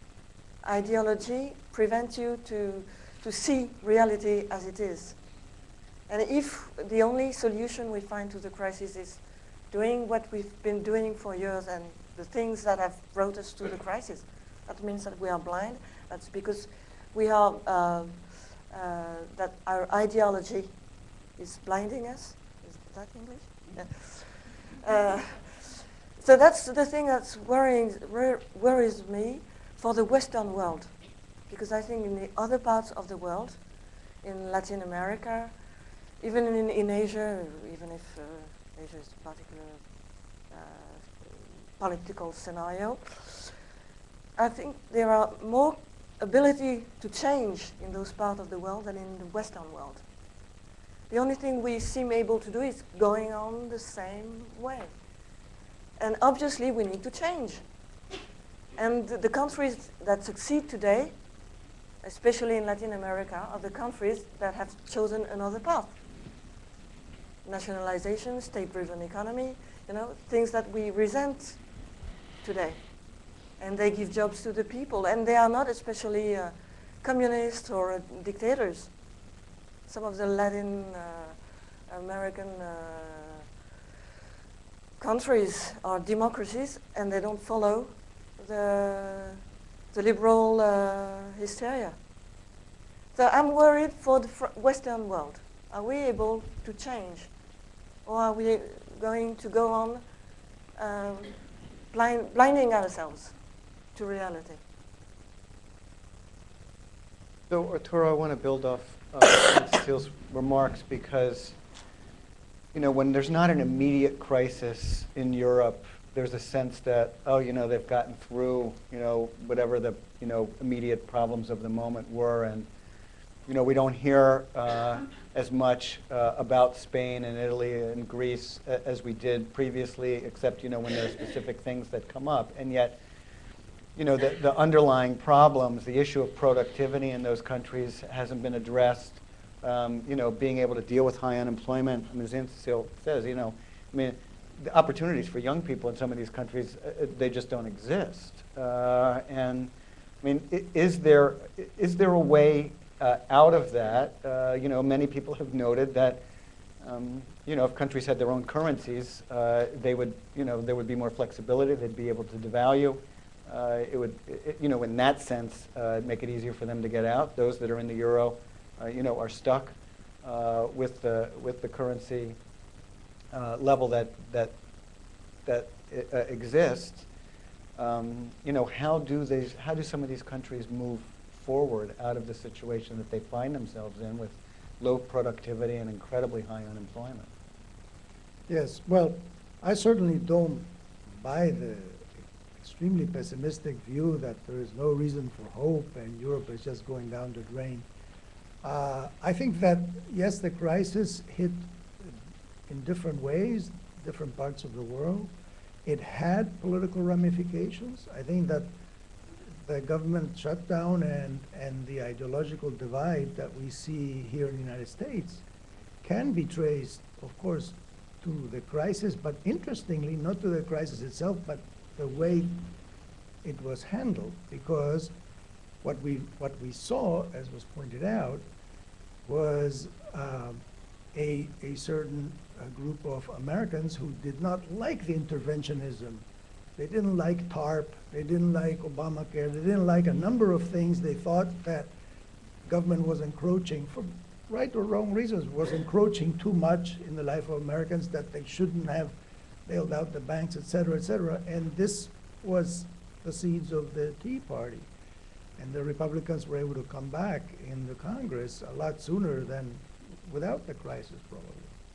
I: Ideology prevents you to, to see reality as it is. And if the only solution we find to the crisis is doing what we've been doing for years and the things that have brought us to the crisis, that means that we are blind. That's because we are, uh, uh, that our ideology is blinding us. Is that English? Yeah. Uh, so that's the thing that's worrying, wor worries me for the Western world. Because I think in the other parts of the world, in Latin America, even in, in Asia, even if uh, Asia is a particular uh, political scenario, I think there are more ability to change in those parts of the world than in the Western world. The only thing we seem able to do is going on the same way. And obviously we need to change. And the, the countries that succeed today, especially in Latin America, are the countries that have chosen another path. Nationalization, state-driven economy, you know, things that we resent today. And they give jobs to the people. And they are not especially uh, communists or uh, dictators. Some of the Latin uh, American uh, countries are democracies, and they don't follow the, the liberal uh, hysteria. So I'm worried for the fr Western world. Are we able to change? Or are we going to go on um, blind, blinding ourselves to reality?
G: So, Arturo, I want to build off uh, Anne-Cecile's remarks because, you know, when there's not an immediate crisis in Europe, there's a sense that, oh, you know, they've gotten through, you know, whatever the, you know, immediate problems of the moment were, and, you know, we don't hear uh, as much uh, about Spain and Italy and Greece uh, as we did previously, except, you know, when there are specific things that come up. And yet, you know, the, the underlying problems, the issue of productivity in those countries hasn't been addressed. Um, you know, being able to deal with high unemployment. I mean, as Anne-Cecile says, you know, I mean, the opportunities for young people in some of these countries, uh, they just don't exist. Uh, and I mean, i- is there is there a way uh, out of that? Uh, you know, many people have noted that, um, you know, if countries had their own currencies, uh, they would, you know, there would be more flexibility. They'd be able to devalue. Uh, it would, it, you know, in that sense, uh, make it easier for them to get out. Those that are in the euro, uh, you know, are stuck uh, with the with the currency uh, level that that that uh, exists. Um, you know, how do they? How do some of these countries move forward out of the situation that they find themselves in with low productivity and incredibly high unemployment?
E: Yes, well, I certainly don't buy the extremely pessimistic view that there is no reason for hope and Europe is just going down the drain. Uh, I think that, yes, the crisis hit in different ways, different parts of the world. It had political ramifications. I think that the government shutdown and, and the ideological divide that we see here in the United States can be traced, of course, to the crisis, but interestingly, not to the crisis itself, but the way it was handled, because what we what we saw, as was pointed out, was um, a a certain uh, group of Americans who did not like the interventionism. They didn't like TARP. They didn't like Obamacare. They didn't like a number of things. They thought that government was encroaching, for right or wrong reasons, was encroaching too much in the life of Americans, that they shouldn't have bailed out the banks, et cetera, et cetera. And this was the seeds of the Tea Party. And the Republicans were able to come back in the Congress a lot sooner than without the crisis, probably.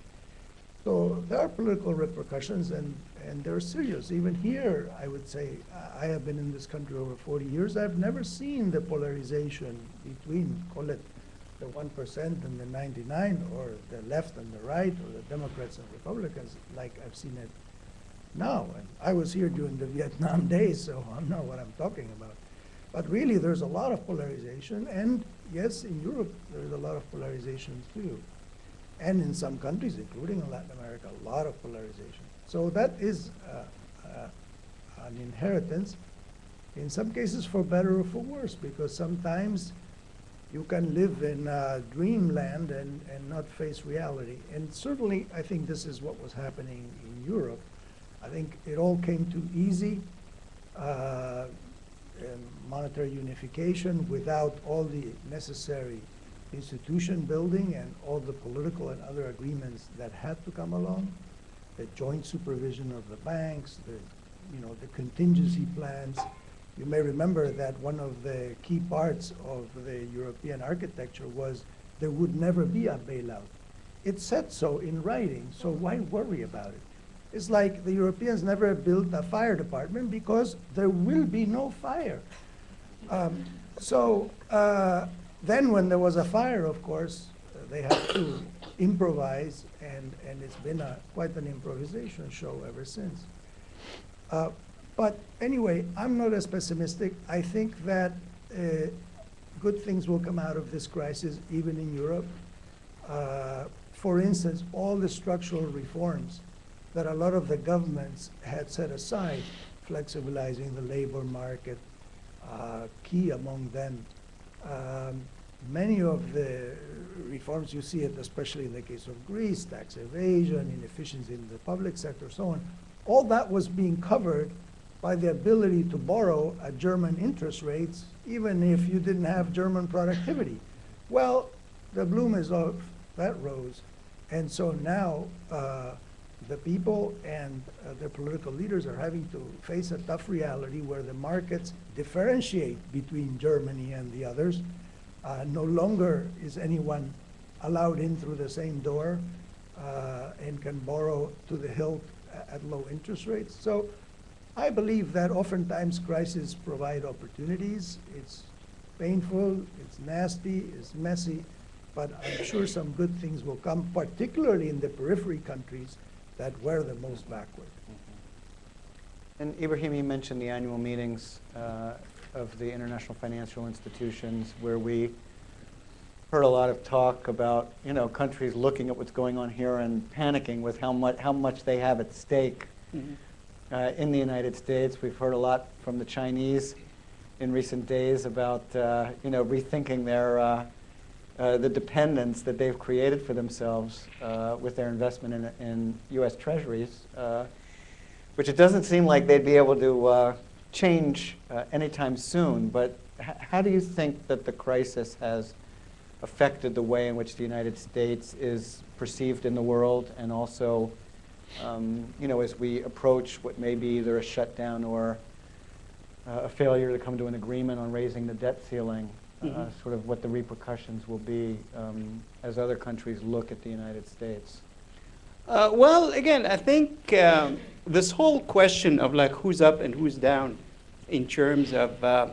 E: So there are political repercussions, and, and they're serious. Even here, I would say, I have been in this country over forty years. I've never seen the polarization between, call it the one percent and the ninety-nine, or the left and the right, or the Democrats and Republicans, like I've seen it now. And I was here during the Vietnam days, so I know what I'm talking about. But really, there's a lot of polarization, and yes, in Europe, there's a lot of polarization too. And in some countries, including in Latin America, a lot of polarization. So that is uh, uh, an inheritance, in some cases for better or for worse, because sometimes you can live in uh, dreamland and, and not face reality. And certainly, I think this is what was happening in Europe. I think it all came too easy. Uh, monetary unification without all the necessary institution building and all the political and other agreements that had to come along, the joint supervision of the banks, the, you know, the contingency plans. You may remember that one of the key parts of the European architecture was there would never be a bailout. It said so in writing, so why worry about it? It's like the Europeans never built a fire department because there will be no fire. Um, so uh, then when there was a fire, of course, uh, they had to improvise, and, and it's been a, quite an improvisation show ever since. Uh, but anyway, I'm not as pessimistic. I think that uh, good things will come out of this crisis, even in Europe. Uh, for instance, all the structural reforms that a lot of the governments had set aside, flexibilizing the labor market, uh, key among them. Um, many of the reforms, you see it especially in the case of Greece, tax evasion, inefficiency in the public sector, so on, all that was being covered by the ability to borrow at German interest rates, even if you didn't have German productivity. Well, the bloom is off that rose, and so now, uh, the people and uh, their political leaders are having to face a tough reality where the markets differentiate between Germany and the others. Uh, no longer is anyone allowed in through the same door uh, and can borrow to the hilt at low interest rates. So I believe that oftentimes crises provide opportunities. It's painful, it's nasty, it's messy, but I'm sure some good things will come, particularly in the periphery countries that were the most backward.
G: And Ibrahim, you mentioned the annual meetings uh, of the international financial institutions, where we heard a lot of talk about, you know, countries looking at what's going on here and panicking with how much how much they have at stake. Mm-hmm. uh, in the United States. We've heard a lot from the Chinese in recent days about, uh, you know, rethinking their uh, uh, the dependence that they've created for themselves uh, with their investment in, in U S Treasuries, uh, which it doesn't seem like they'd be able to uh, change uh, anytime soon. But h how do you think that the crisis has affected the way in which the United States is perceived in the world, and also, um, you know, as we approach what may be either a shutdown or uh, a failure to come to an agreement on raising the debt ceiling, uh, mm-hmm. sort of what the repercussions will be um, as other countries look at the United States?
F: Uh, well, again, I think um, this whole question of like who's up and who's down in terms of uh,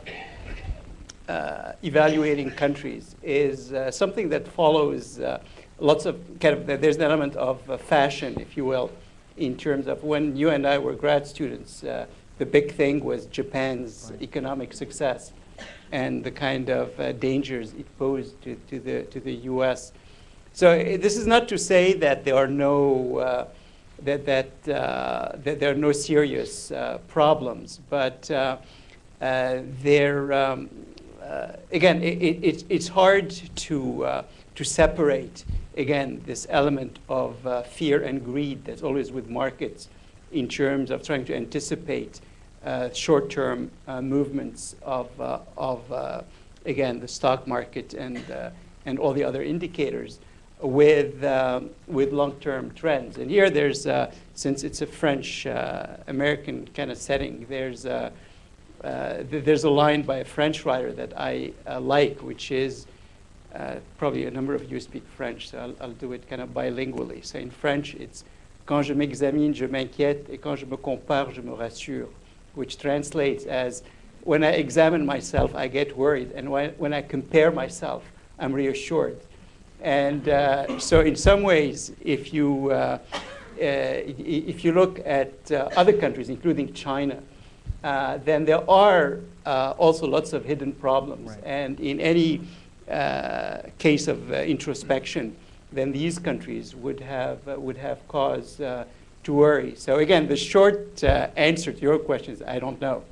F: uh, evaluating countries is uh, something that follows uh, lots of kind of, there's an element of uh, fashion, if you will, in terms of when you and I were grad students, uh, the big thing was Japan's right. economic success and the kind of uh, dangers it posed to, to, the, to the U S. So uh, this is not to say that there are no, uh, that, that, uh, that there are no serious uh, problems, but uh, uh, they're, um, uh, again, it, it, it's hard to, uh, to separate, again, this element of uh, fear and greed that's always with markets in terms of trying to anticipate uh, short-term uh, movements of, uh, of uh, again, the stock market and, uh, and all the other indicators with, um, with long-term trends. And here there's, uh, since it's a French-American uh, kind of setting, there's, uh, uh, th there's a line by a French writer that I uh, like, which is, Uh, probably a number of you speak French, so I'll, I'll do it kind of bilingually. So in French, it's quand je m'examine, je m'inquiète, et quand je me compare, je me rassure, which translates as when I examine myself, I get worried, and when, when I compare myself, I'm reassured. And uh, so in some ways, if you, uh, uh, if you look at uh, other countries, including China, uh, then there are uh, also lots of hidden problems. Right. And in any Uh, case of uh, introspection, then these countries would have uh, would have cause uh, to worry. So again, the short uh, answer to your question is I don't know.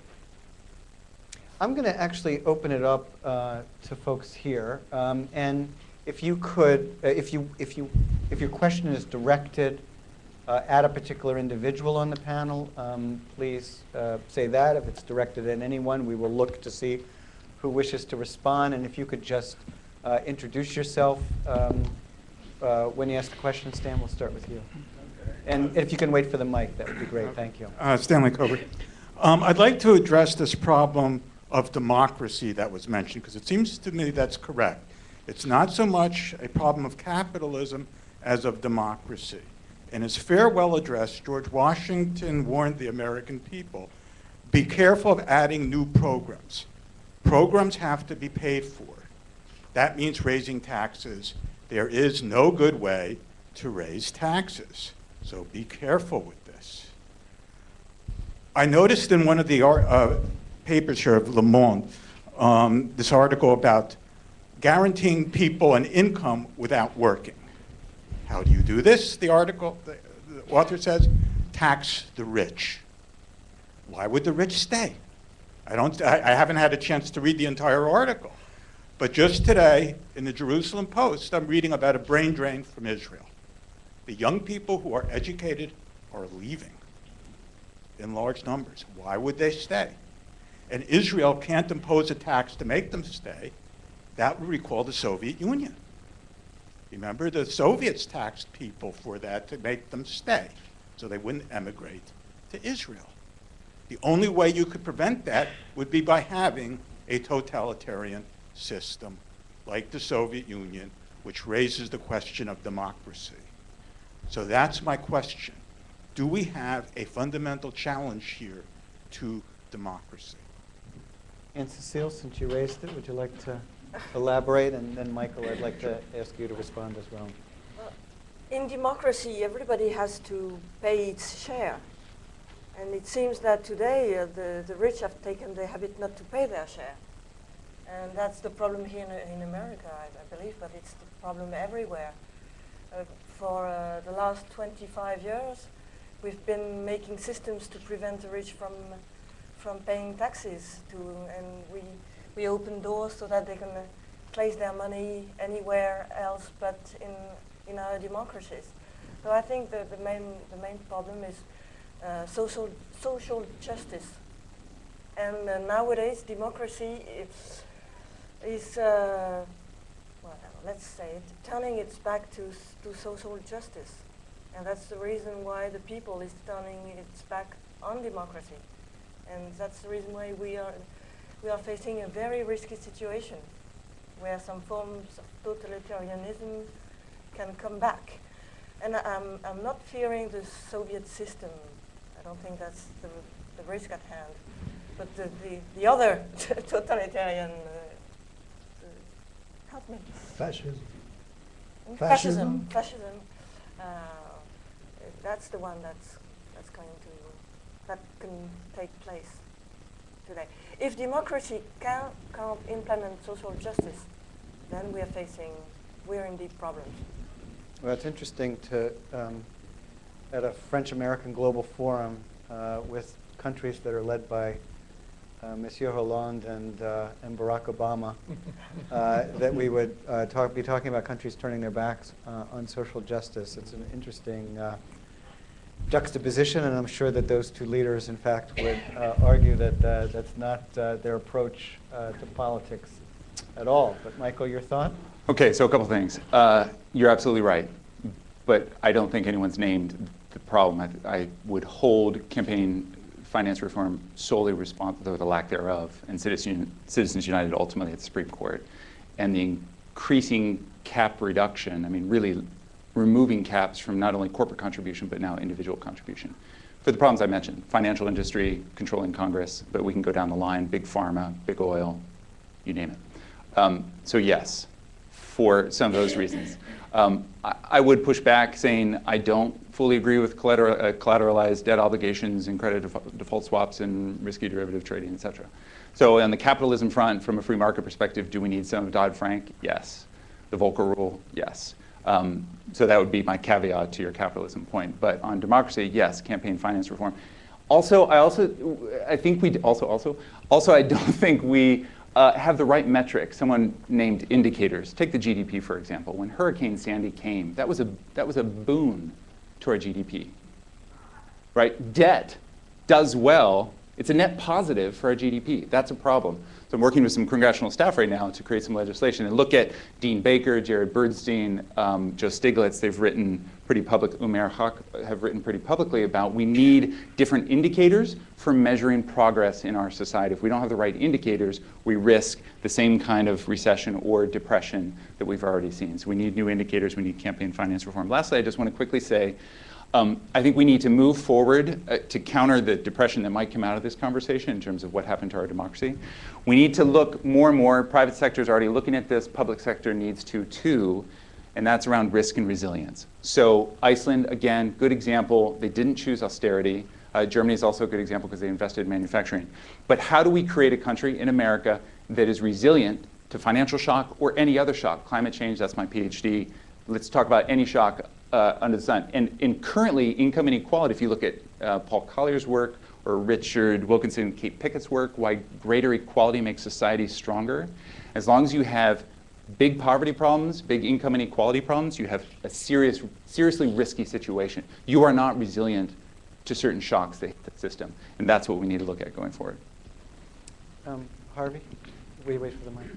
G: I'm going to actually open it up uh, to folks here, um, and if you could, uh, if you if you if your question is directed uh, at a particular individual on the panel, um, please uh, say that. If it's directed at anyone, we will look to see who wishes to respond, and if you could just uh, introduce yourself um, uh, when you ask the question. Stan, we'll start with you. Okay. And if you can wait for the mic, that would be great. Thank you.
J: Uh, Stanley Coburn. Um, I'd like to address this problem of democracy that was mentioned, because it seems to me that's correct. It's not so much a problem of capitalism as of democracy. In his farewell address, George Washington warned the American people, be careful of adding new programs. Programs have to be paid for. That means raising taxes. There is no good way to raise taxes. So be careful with this. I noticed in one of the uh, papers here of Le Monde, um, this article about guaranteeing people an income without working. How do you do this? The article, the, the author says, tax the rich. Why would the rich stay? I, don't, I, I haven't had a chance to read the entire article. But just today, in the Jerusalem Post, I'm reading about a brain drain from Israel. The young people who are educated are leaving in large numbers. Why would they stay? And Israel can't impose a tax to make them stay. That would recall the Soviet Union. Remember, the Soviets taxed people for that to make them stay, so they wouldn't emigrate to Israel. The only way you could prevent that would be by having a totalitarian system like the Soviet Union, which raises the question of democracy. So that's my question. Do we have a fundamental challenge here to democracy?
G: Anne-Cecile, since you raised it, would you like to elaborate, and then Michael, I'd like to ask you to respond as well.
I: In democracy, everybody has to pay its share. And it seems that today uh, the, the rich have taken the habit not to pay their share. And that's the problem here in, in America, I, I believe, but it's the problem everywhere. Uh, for uh, the last twenty-five years, we've been making systems to prevent the rich from, from paying taxes, to, and we, we open doors so that they can uh, place their money anywhere else but in, in our democracies. So I think the, the, main, the main problem is uh, social, social justice. And uh, nowadays, democracy is, is uh, well, let's say it, turning its back to, to social justice. And that's the reason why the people is turning its back on democracy. And that's the reason why we are, we are facing a very risky situation where some forms of totalitarianism can come back. And I'm, I'm not fearing the Soviet system. I don't think that's the, the risk at hand. But the, the, the other totalitarian, uh, uh, help me.
E: Fascism.
I: Fascism. Fascism. Uh, that's the one that's, that's going to, that can take place today. If democracy can't, can't implement social justice, then we are facing, we're in deep problems.
G: Well, it's interesting to, um, at a French-American global forum uh, with countries that are led by uh, Monsieur Hollande and, uh, and Barack Obama, uh, that we would uh, talk, be talking about countries turning their backs uh, on social justice. It's an interesting uh, juxtaposition, and I'm sure that those two leaders, in fact, would uh, argue that uh, that's not uh, their approach uh, to politics at all. But Michael, your thought?
H: Okay, so a couple things. Uh, you're absolutely right, but I don't think anyone's named the problem. I, I would hold campaign finance reform solely responsible for the lack thereof, and Citizen, Citizens United ultimately at the Supreme Court, and the increasing cap reduction. I mean, really removing caps from not only corporate contribution, but now individual contribution. For the problems I mentioned, financial industry, controlling Congress, but we can go down the line, big pharma, big oil, you name it. Um, so yes, for some of those reasons. Um, I, I would push back saying I don't fully agree with collateral, uh, collateralized debt obligations and credit def default swaps and risky derivative trading, et cetera. So on the capitalism front, from a free market perspective, do we need some of Dodd-Frank? Yes. The Volcker Rule? Yes. Um, so that would be my caveat to your capitalism point. But on democracy, yes, campaign finance reform. Also, I also, I think we also, also, also, I don't think we uh, have the right metric. Someone named indicators. Take the G D P, for example. When Hurricane Sandy came, that was a, that was a boon to our G D P, right? Debt does well. It's a net positive for our G D P. That's a problem. So I'm working with some congressional staff right now to create some legislation and look at Dean Baker, Jared Bernstein, um, Joe Stiglitz. They've written pretty public, Umair Haq have written pretty publicly about we need different indicators for measuring progress in our society. If we don't have the right indicators, we risk the same kind of recession or depression that we've already seen. So we need new indicators. We need campaign finance reform. Lastly, I just want to quickly say, Um, I think we need to move forward uh, to counter the depression that might come out of this conversation in terms of what happened to our democracy. We need to look more and more, private sector is already looking at this, public sector needs to too, and that's around risk and resilience. So Iceland, again, good example. They didn't choose austerity. Uh, Germany is also a good example because they invested in manufacturing. But how do we create a country in America that is resilient to financial shock or any other shock? Climate change, that's my PhD. Let's talk about any shock Uh, under the sun. And, and currently, income inequality, if you look at uh, Paul Collier's work or Richard Wilkinson and Kate Pickett's work, why greater equality makes society stronger. As long as you have big poverty problems, big income inequality problems, you have a serious, seriously risky situation. You are not resilient to certain shocks that hit the system. And that's what we need to look at going forward.
G: Um, Harvey, we wait for the mic.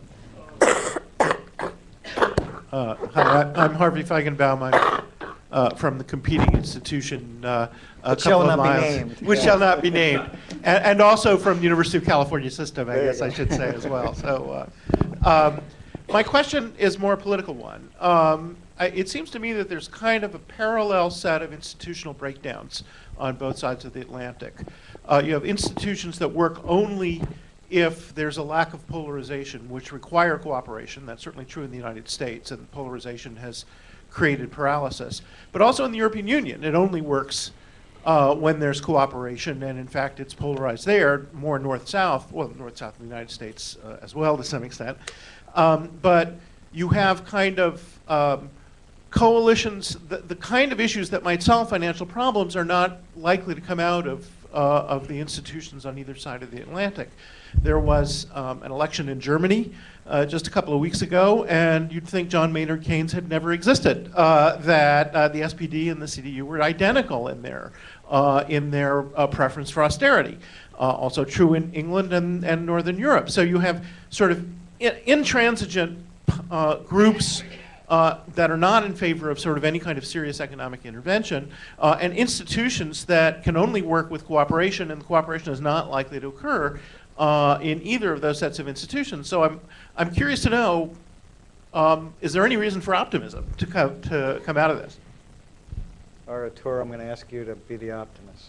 K: Uh, hi, I'm Harvey Feigenbaum. I'm uh, from the competing institution uh, a
G: Which
K: couple
G: shall
K: of
G: not
K: miles,
G: be named.
K: which
G: Yeah.
K: shall not be named, and, and also from the University of California system, I
G: There
K: guess
G: you
K: I
G: go.
K: should say as well. So, uh, um, my question is more a political one. Um, I, it seems to me that there's kind of a parallel set of institutional breakdowns on both sides of the Atlantic. Uh, you have institutions that work only if there's a lack of polarization, which require cooperation. That's certainly true in the United States, and polarization has created paralysis. But also in the European Union, it only works uh, when there's cooperation, and in fact it's polarized there, more north-south, well, north-south in the United States uh, as well to some extent. Um, but you have kind of um, coalitions, the, the kind of issues that might solve financial problems are not likely to come out of, uh, of the institutions on either side of the Atlantic. There was um, an election in Germany uh, just a couple of weeks ago, and you'd think John Maynard Keynes had never existed, uh, that uh, the S P D and the C D U were identical in their, uh, in their uh, preference for austerity. Uh, also true in England and, and Northern Europe. So you have sort of in, intransigent uh, groups uh, that are not in favor of sort of any kind of serious economic intervention, uh, and institutions that can only work with cooperation, and cooperation is not likely to occur Uh, in either of those sets of institutions. So I'm, I'm curious to know, um, is there any reason for optimism to come, to come out of this?
G: Arturo, I'm going to ask you to be the optimist.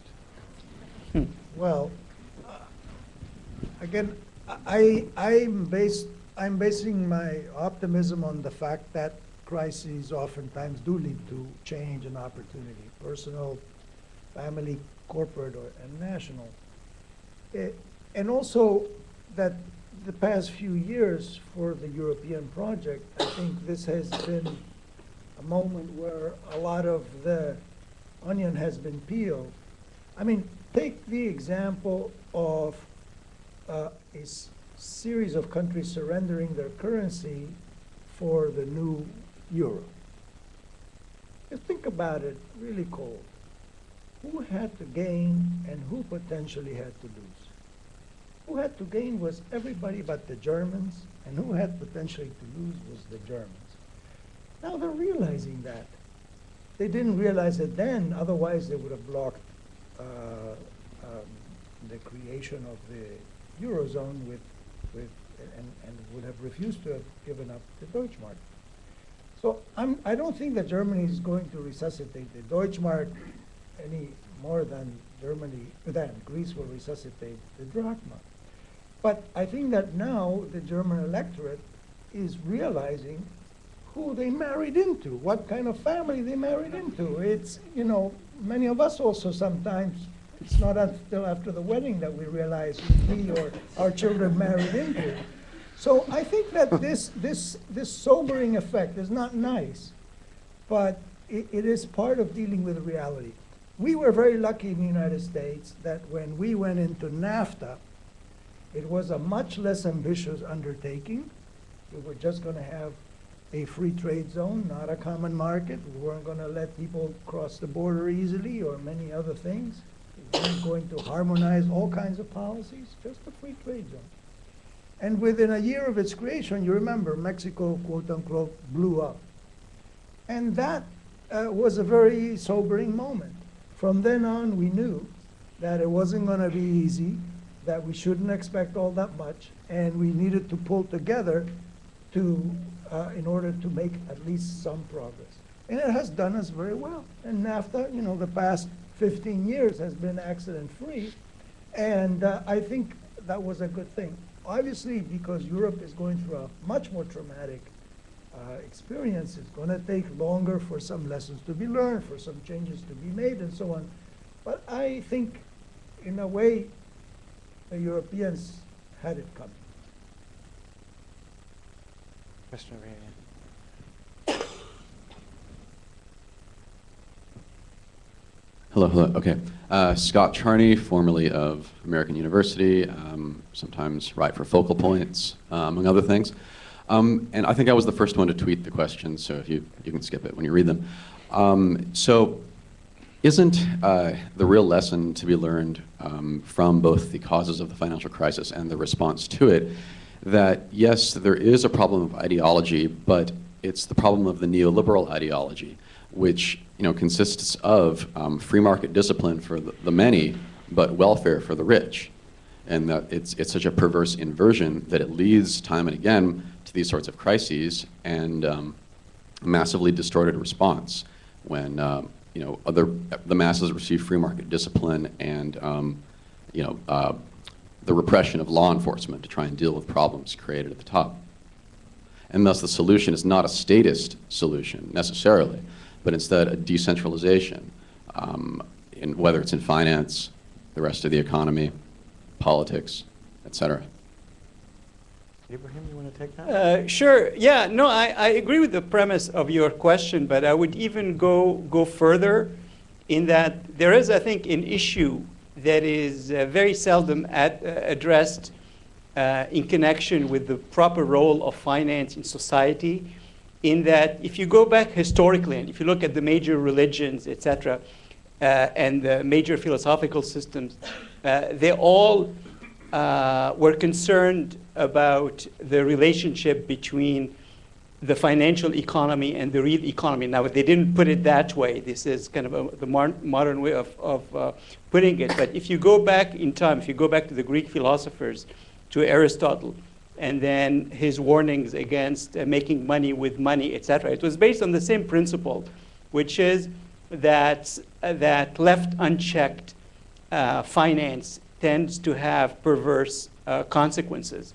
E: Well, uh, again, I, I'm, based, I'm basing my optimism on the fact that crises oftentimes do lead to change and opportunity, personal, family, corporate, or, and national. It, And also that the past few years for the European project, I think this has been a moment where a lot of the onion has been peeled. I mean, take the example of uh, a s series of countries surrendering their currency for the new euro. Just think about it really cold. Who had to gain and who potentially had to lose? Who had to gain was everybody but the Germans, and who had potentially to lose was the Germans. Now they're realizing that. They didn't realize it then, otherwise they would have blocked uh, um, the creation of the Eurozone with, with and, and would have refused to have given up the Deutschmark. So I'm, I don't think that Germany is going to resuscitate the Deutschmark any more than Germany, than Greece will resuscitate the drachma. But I think that now the German electorate is realizing who they married into, what kind of family they married into. It's, you know, many of us also sometimes, it's not until after the wedding that we realize who we or our children married into. So I think that this, this, this sobering effect is not nice, but it, it is part of dealing with reality. We were very lucky in the United States that when we went into NAFTA, it was a much less ambitious undertaking. We were just going to have a free trade zone, not a common market. We weren't going to let people cross the border easily or many other things. We weren't going to harmonize all kinds of policies, just a free trade zone. And within a year of its creation, you remember, Mexico, quote unquote, blew up. And that uh, was a very sobering moment. From then on, we knew that it wasn't going to be easy, that we shouldn't expect all that much, and we needed to pull together to, uh, in order to make at least some progress. And it has done us very well. And NAFTA, you know, the past fifteen years has been accident-free, and uh, I think that was a good thing. Obviously, because Europe is going through a much more traumatic uh, experience, it's going to take longer for some lessons to be learned, for some changes to be made, and so on. But I think, in a way, the Europeans had it coming.
G: Question over here.
L: Hello, hello. Okay. Uh, Scott Charney, formerly of American University, um, sometimes write for Focal Points, uh, among other things. Um, and I think I was the first one to tweet the question, so if you, you can skip it when you read them. Um, so isn't uh, the real lesson to be learned um, from both the causes of the financial crisis and the response to it that, yes, there is a problem of ideology, but it's the problem of the neoliberal ideology, which you know, consists of um, free market discipline for the, the many, but welfare for the rich. And that it's, it's such a perverse inversion that it leads time and again to these sorts of crises and um, massively distorted response when um, you know, other, the masses receive free market discipline and um, you know, uh, the repression of law enforcement to try and deal with problems created at the top. And thus the solution is not a statist solution necessarily, but instead a decentralization, um, in, whether it's in finance, the rest of the economy, politics, et cetera.
G: Ibrahim, you want to take that?
F: Uh, sure. Yeah. No, I, I agree with the premise of your question, but I would even go go further, in that there is, I think, an issue that is uh, very seldom at, uh, addressed uh, in connection with the proper role of finance in society. In that, if you go back historically, and if you look at the major religions, et cetera, uh, and the major philosophical systems, uh, they all uh, were concerned about the relationship between the financial economy and the real economy. Now, they didn't put it that way. This is kind of a, the mar- modern way of, of uh, putting it. But if you go back in time, if you go back to the Greek philosophers, to Aristotle, and then his warnings against uh, making money with money, et cetera, it was based on the same principle, which is that, uh, that left unchecked uh, finance tends to have perverse uh, consequences.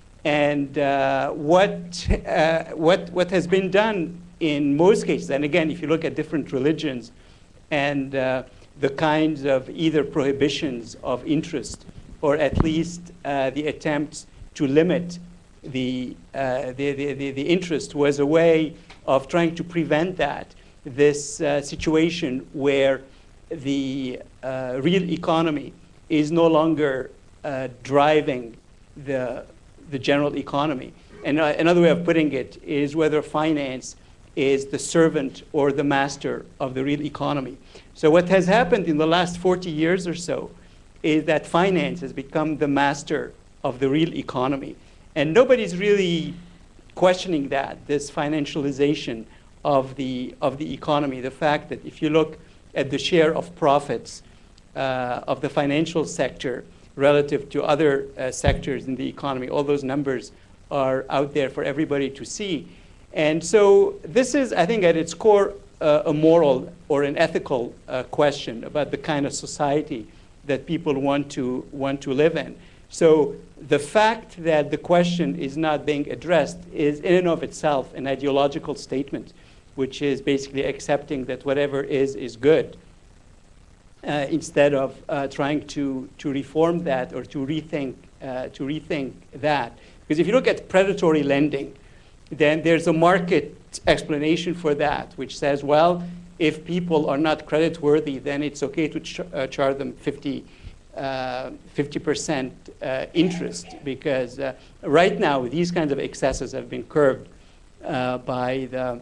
F: And uh, what, uh, what, what has been done in most cases, and again, if you look at different religions and uh, the kinds of either prohibitions of interest or at least uh, the attempts to limit the, uh, the, the, the, the interest, was a way of trying to prevent that, this uh, situation where the uh, real economy is no longer uh, driving the the general economy. And uh, another way of putting it is whether finance is the servant or the master of the real economy. So what has happened in the last forty years or so is that finance has become the master of the real economy. And nobody's really questioning that, this financialization of the, of the economy. The fact that if you look at the share of profits uh, of the financial sector relative to other uh, sectors in the economy, all those numbers are out there for everybody to see. And so this is, I think, at its core, uh, a moral or an ethical uh, question about the kind of society that people want to, want to live in. So the fact that the question is not being addressed is in and of itself an ideological statement, which is basically accepting that whatever is, is good. Uh, instead of uh, trying to, to reform that or to rethink, uh, to rethink that. Because if you look at predatory lending, then there's a market explanation for that, which says, well, if people are not creditworthy, then it's okay to ch- uh, charge them fifty percent uh, interest, because uh, right now these kinds of excesses have been curbed uh, by the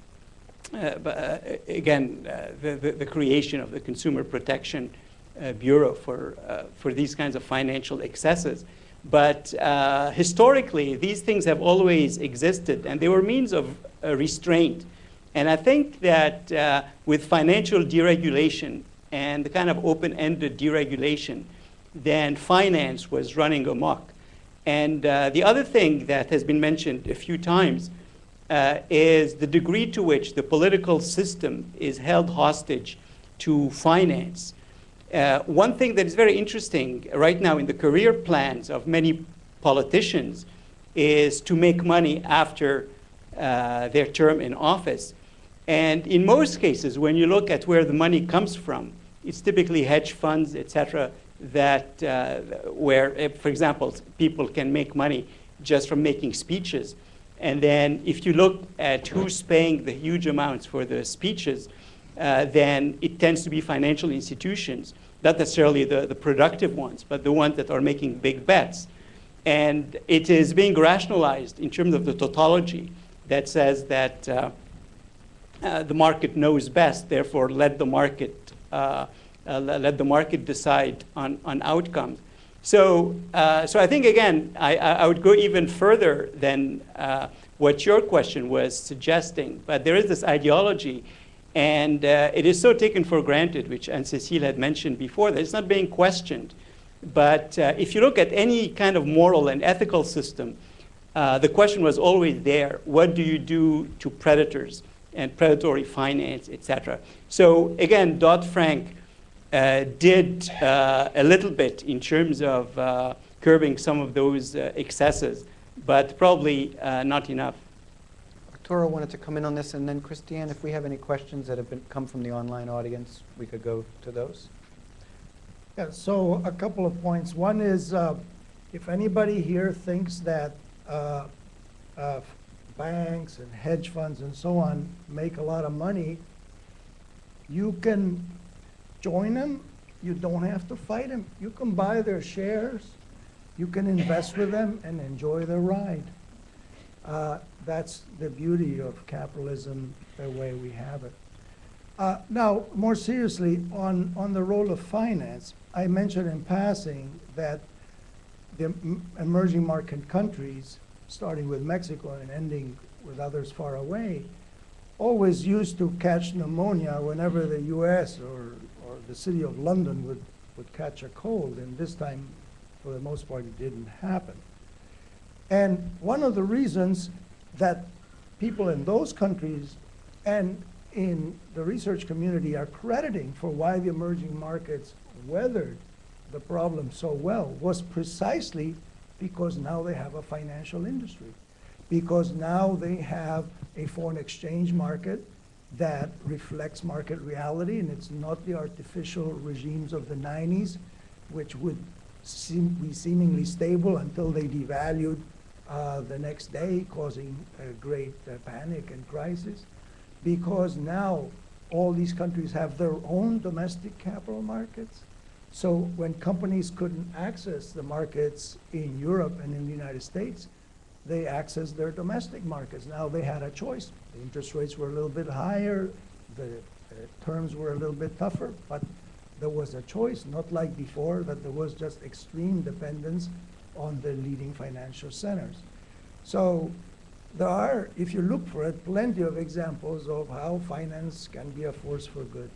F: Uh, but, uh, again, uh, the, the, the creation of the Consumer Protection uh, Bureau for, uh, for these kinds of financial excesses. But uh, historically, these things have always existed, and they were means of uh, restraint. And I think that uh, with financial deregulation and the kind of open-ended deregulation, then finance was running amok. And uh, the other thing that has been mentioned a few times Uh, is the degree to which the political system is held hostage to finance. Uh, one thing that is very interesting right now in the career plans of many politicians is to make money after uh, their term in office. And in most cases, when you look at where the money comes from, it's typically hedge funds, et cetera, that uh, where, if, for example, people can make money just from making speeches. And then if you look at who's paying the huge amounts for the speeches, uh, then it tends to be financial institutions, not necessarily the, the productive ones, but the ones that are making big bets. And it is being rationalized in terms of the tautology that says that uh, uh, the market knows best, therefore let the market, uh, uh, let the market decide on, on outcomes. So, uh, so I think, again, I, I would go even further than uh, what your question was suggesting. But there is this ideology, and uh, it is so taken for granted, which Anne-Cecile had mentioned before, that it's not being questioned. But uh, if you look at any kind of moral and ethical system, uh, the question was always there. What do you do to predators and predatory finance, et cetera? So, again, Dodd-Frank Uh, did uh, a little bit in terms of uh, curbing some of those uh, excesses, but probably uh, not enough.
G: Arturo wanted to come in on this, and then Christiane, if we have any questions that have been, come from the online audience, we could go to those.
E: Yeah, so a couple of points. One is, uh, if anybody here thinks that uh, uh, banks and hedge funds and so on make a lot of money, you can join them. You don't have to fight them. You can buy their shares. You can invest with them and enjoy the ride. Uh, that's the beauty of capitalism, the way we have it. Uh, now, more seriously, on, on the role of finance, I mentioned in passing that the m emerging market countries, starting with Mexico and ending with others far away, always used to catch pneumonia whenever the U S or, or the city of London would, would catch a cold, and this time, for the most part, it didn't happen. And one of the reasons that people in those countries and in the research community are crediting for why the emerging markets weathered the problem so well was precisely because now they have a financial industry, because now they have a foreign exchange market that reflects market reality, and it's not the artificial regimes of the nineties, which would seem, be seemingly stable until they devalued uh, the next day, causing a great uh, panic and crisis. Because now all these countries have their own domestic capital markets. So when companies couldn't access the markets in Europe and in the United States, they accessed their domestic markets. Now they had a choice. The interest rates were a little bit higher, the uh, terms were a little bit tougher, but there was a choice, not like before, that there was just extreme dependence on the leading financial centers. So there are, if you look for it, plenty of examples of how finance can be a force for good.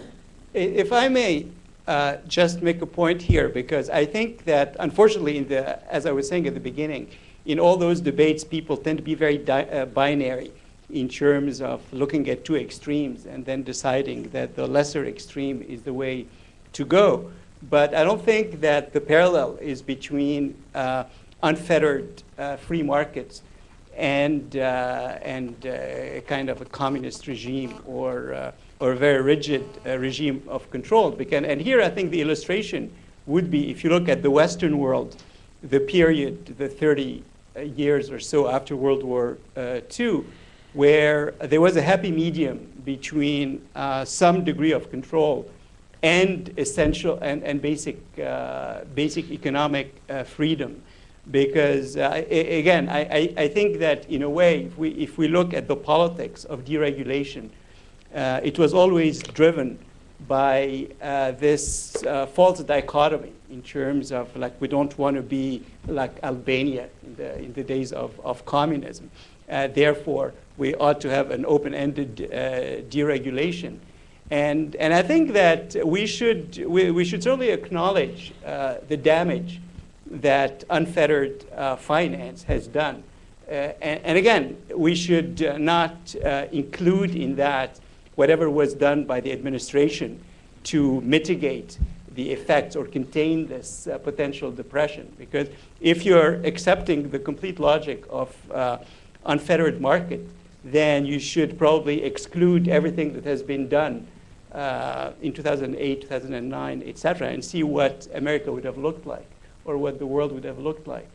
F: If I may uh, just make a point here, because I think that unfortunately, in the, as I was saying at the beginning, in all those debates, people tend to be very di uh, binary in terms of looking at two extremes and then deciding that the lesser extreme is the way to go. But I don't think that the parallel is between uh, unfettered uh, free markets and uh, and uh, kind of a communist regime or uh, or a very rigid uh, regime of control. Because, and here I think the illustration would be, if you look at the Western world, the period, the thirty years or so after World War uh, Two, where there was a happy medium between uh, some degree of control and essential and, and basic uh, basic economic uh, freedom. Because, uh, again, I, I, I think that, in a way, if we, if we look at the politics of deregulation, uh, it was always driven by uh, this uh, false dichotomy in terms of, like, we don't want to be like Albania in the, in the days of, of communism. Uh, therefore, we ought to have an open-ended uh, deregulation. And, and I think that we should, we, we should certainly acknowledge uh, the damage that unfettered uh, finance has done. Uh, and, and again, we should uh, not uh, include in that whatever was done by the administration to mitigate the effects or contain this uh, potential depression. Because if you're accepting the complete logic of uh, unfettered market, then you should probably exclude everything that has been done uh, in two thousand eight, two thousand nine, et cetera, and see what America would have looked like, or what the world would have looked like.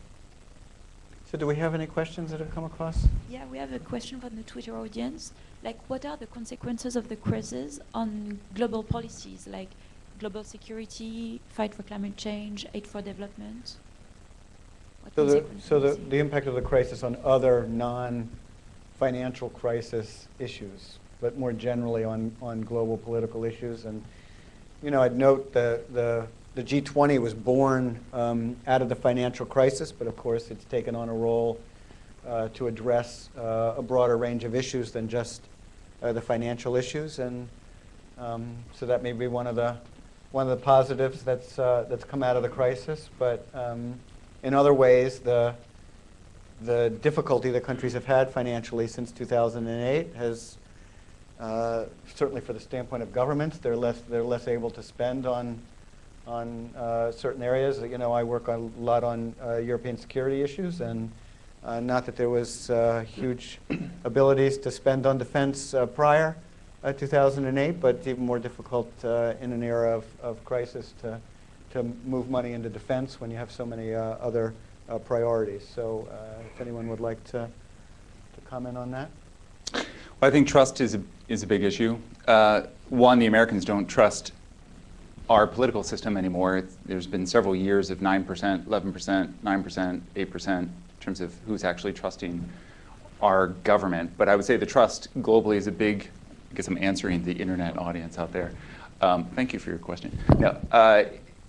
G: So do we have any questions that have come across?
M: Yeah, we have a question from the Twitter audience. Like, what are the consequences of the crisis on global policies, like global security, fight for climate change, aid for development? What
G: So, the,
M: consequences
G: so
M: do you
G: the,
M: see?
G: the impact of the crisis on other non-financial crisis issues, but more generally on, on global political issues. And, you know, I'd note the, the The G twenty was born um, out of the financial crisis, but of course it's taken on a role uh, to address uh, a broader range of issues than just uh, the financial issues, and um, so that may be one of the one of the positives that's uh, that's come out of the crisis. But um, in other ways, the the difficulty that countries have had financially since two thousand eight has uh, certainly, for the standpoint of governments, they're less they're less able to spend on. on uh, certain areas. You know, I work a lot on uh, European security issues, and uh, not that there was uh, huge abilities to spend on defense uh, prior uh, two thousand eight, but even more difficult uh, in an era of, of crisis to, to move money into defense when you have so many uh, other uh, priorities. So uh, if anyone would like to, to comment on that.
H: Well, I think trust is a, is a big issue. Uh, one, the Americans don't trust our political system anymore. It's, there's been several years of nine percent, eleven percent, nine percent, eight percent in terms of who's actually trusting our government. But I would say the trust globally is a big, I guess I'm answering the internet audience out there. Um, thank you for your question. Now, uh,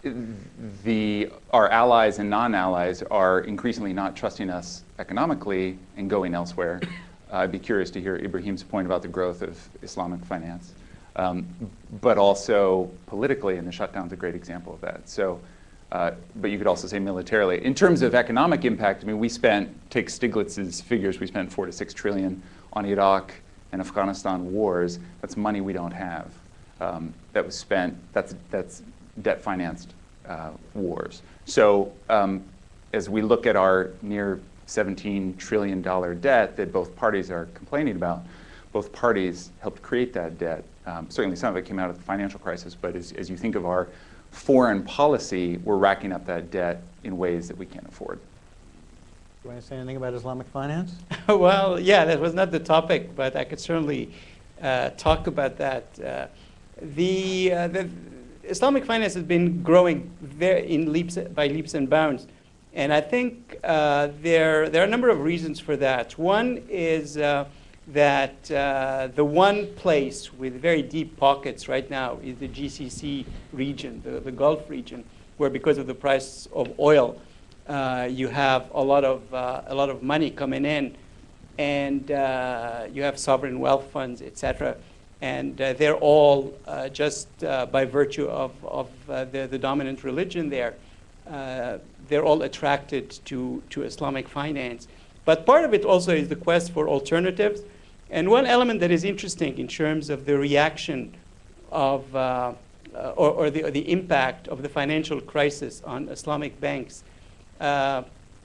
H: the, our allies and non-allies are increasingly not trusting us economically and going elsewhere. Uh, I'd be curious to hear Ibrahim's point about the growth of Islamic finance. Um, but also politically, and the shutdown's a great example of that. So, uh, but you could also say militarily. In terms of economic impact, I mean, we spent, take Stiglitz's figures, we spent four to six trillion on Iraq and Afghanistan wars. That's money we don't have. Um, that was spent, that's, that's debt-financed uh, wars. So um, as we look at our near seventeen trillion dollar debt that both parties are complaining about, both parties helped create that debt. Um, certainly some of it came out of the financial crisis, but as, as you think of our foreign policy, we're racking up that debt in ways that we can't afford.
G: Do you want to say anything about Islamic finance?
F: Well, yeah, that was not the topic, but I could certainly uh, talk about that. Uh, the, uh, the Islamic finance has been growing very in leaps, by leaps and bounds. And I think uh, there, there are a number of reasons for that. One is uh, that uh, the one place with very deep pockets right now is the G C C region, the, the Gulf region, where because of the price of oil, uh, you have a lot of, uh, a lot of money coming in, and uh, you have sovereign wealth funds, et cetera. And uh, they're all uh, just uh, by virtue of, of uh, the, the dominant religion there, uh, they're all attracted to, to Islamic finance. But part of it also is the quest for alternatives. And one element that is interesting in terms of the reaction of, uh, uh, or, or, the, or the impact of the financial crisis on Islamic banks. Uh,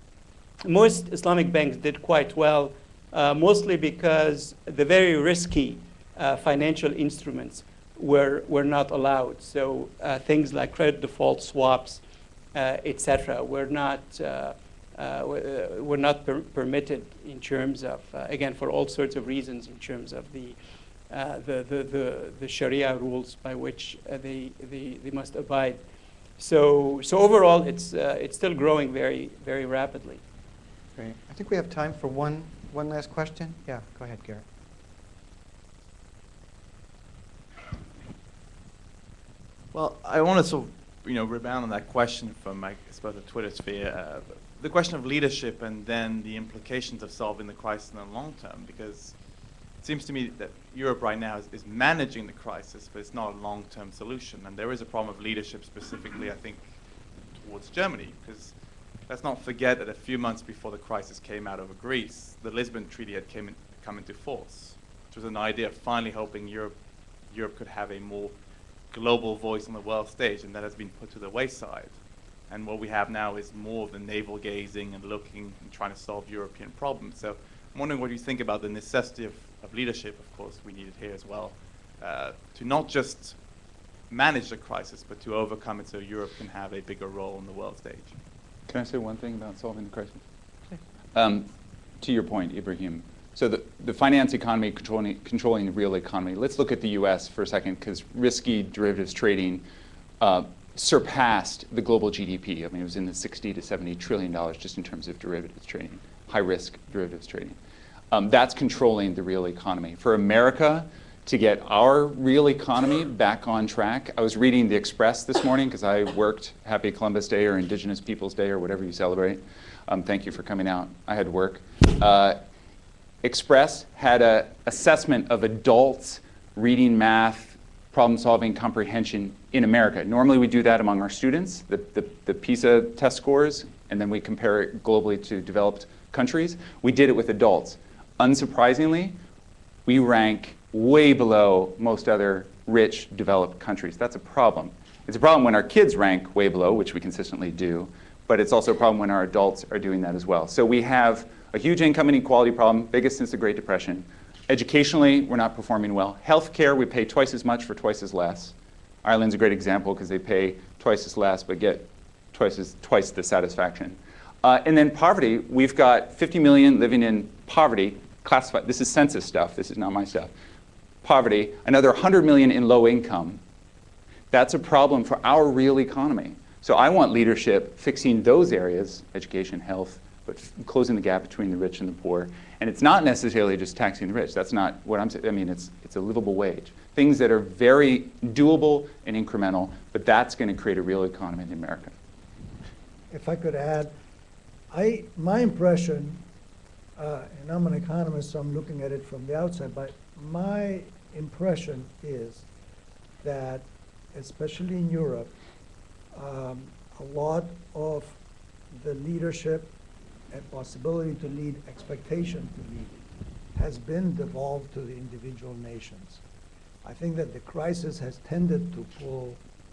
F: most Islamic banks did quite well, uh, mostly because the very risky uh, financial instruments were, were not allowed. So uh, things like credit default swaps, uh, et cetera, were not uh, Uh, were not per permitted in terms of, uh, again, for all sorts of reasons, in terms of the, uh, the, the, the, the Sharia rules by which uh, they, they, they must abide. So, so overall, it's, uh, it's still growing very, very rapidly.
G: Great. I think we have time for one, one last question. Yeah, go ahead, Garrett.
N: Well, I want to sort of, you know, rebound on that question from, I suppose, the Twitter sphere. Uh, the question of leadership and then the implications of solving the crisis in the long term, because it seems to me that Europe right now is, is managing the crisis, but it's not a long-term solution. And there is a problem of leadership specifically, I think, towards Germany, because let's not forget that a few months before the crisis came out over Greece, the Lisbon Treaty had came in, come into force, which was an idea of finally hoping Europe, Europe could have a more global voice on the world stage, and that has been put to the wayside. And what we have now is more of the navel gazing and looking and trying to solve European problems. So I'm wondering what you think about the necessity of, of leadership, of course, we need it here as well, uh, to not just manage the crisis, but to overcome it so Europe can have a bigger role on the world stage.
H: Can I say one thing about solving the crisis? Um, to your point, Ibrahim, so the, the finance economy controlling, controlling the real economy, let's look at the U S for a second, because risky derivatives trading uh, surpassed the global G D P. I mean, it was in the sixty to seventy trillion dollars just in terms of derivatives trading, high-risk derivatives trading. Um, that's controlling the real economy. For America to get our real economy back on track, I was reading The Express this morning because I worked Happy Columbus Day or Indigenous Peoples Day or whatever you celebrate. Um, thank you for coming out. I had to work. Uh, Express had an assessment of adults reading, math, problem-solving comprehension in America. Normally we do that among our students, the, the, the PISA test scores, and then we compare it globally to developed countries. We did it with adults. Unsurprisingly, we rank way below most other rich developed countries. That's a problem. It's a problem when our kids rank way below, which we consistently do, but it's also a problem when our adults are doing that as well. So we have a huge income inequality problem, biggest since the Great Depression. Educationally, we're not performing well. Healthcare, we pay twice as much for twice as less. Ireland's a great example because they pay twice as less but get twice as twice the satisfaction. Uh, and then poverty, we've got fifty million living in poverty, classified. This is census stuff. This is not my stuff. Poverty, another one hundred million in low income. That's a problem for our real economy. So I want leadership fixing those areas, education, health, but closing the gap between the rich and the poor. And it's not necessarily just taxing the rich. That's not what I'm saying. I mean, it's, it's a livable wage. Things that are very doable and incremental, but that's going to create a real economy in America.
E: If I could add, I, my impression, uh, and I'm an economist, so I'm looking at it from the outside, but my impression is that, especially in Europe, um, a lot of the leadership and possibility to lead, expectation to lead, has been devolved to the individual nations. I think that the crisis has tended to pull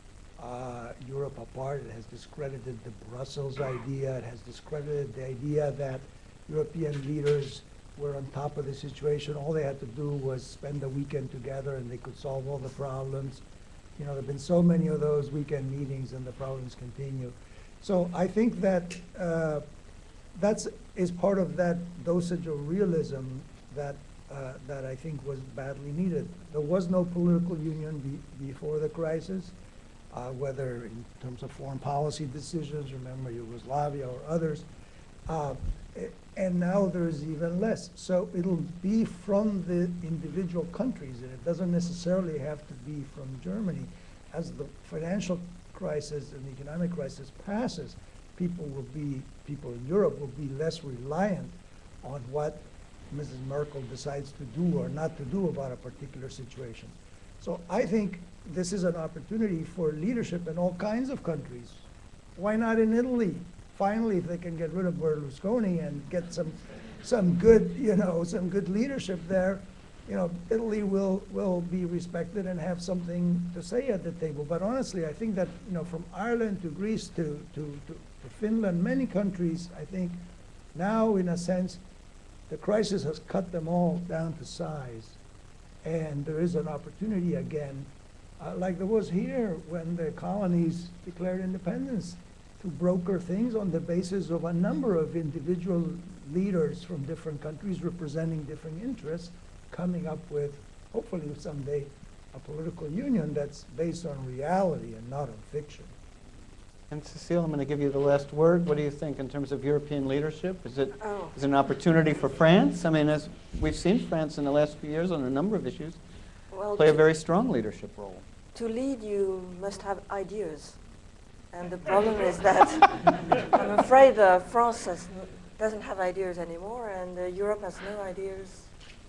E: uh, Europe apart. It has discredited the Brussels idea. It has discredited the idea that European leaders were on top of the situation. All they had to do was spend a weekend together and they could solve all the problems. You know, there have been so many of those weekend meetings and the problems continue. So I think that uh, that's is part of that dosage of realism that uh, that I think was badly needed. There was no political union be before the crisis, uh, whether in terms of foreign policy decisions, remember Yugoslavia or others, uh, and now there's even less. So it'll be from the individual countries, and it doesn't necessarily have to be from Germany. As the financial crisis and the economic crisis passes, people will be, people in Europe will be less reliant on what Missus Merkel decides to do or not to do about a particular situation. So I think this is an opportunity for leadership in all kinds of countries. Why not in Italy? Finally, if they can get rid of Berlusconi and get some, some good, you know, some good leadership there, you know, Italy will will be respected and have something to say at the table. But honestly, I think that, you know, from Ireland to Greece to to, to, to Finland, many countries, I think now, in a sense, the crisis has cut them all down to size, and there is an opportunity again, uh, like there was here when the colonies declared independence, to broker things on the basis of a number of individual leaders from different countries representing different interests, coming up with, hopefully someday, a political union that's based on reality and not on fiction.
G: And Cecile, I'm going to give you the last word. What do you think in terms of European leadership? Is it,
I: Oh.
G: is it an opportunity for France? I mean, as we've seen France in the last few years on a number of issues
I: Well,
G: play a
I: to-
G: very strong leadership role.
I: To lead, you must have ideas. And the problem is that I'm afraid uh, France has, n- doesn't have ideas anymore, and uh, Europe has no ideas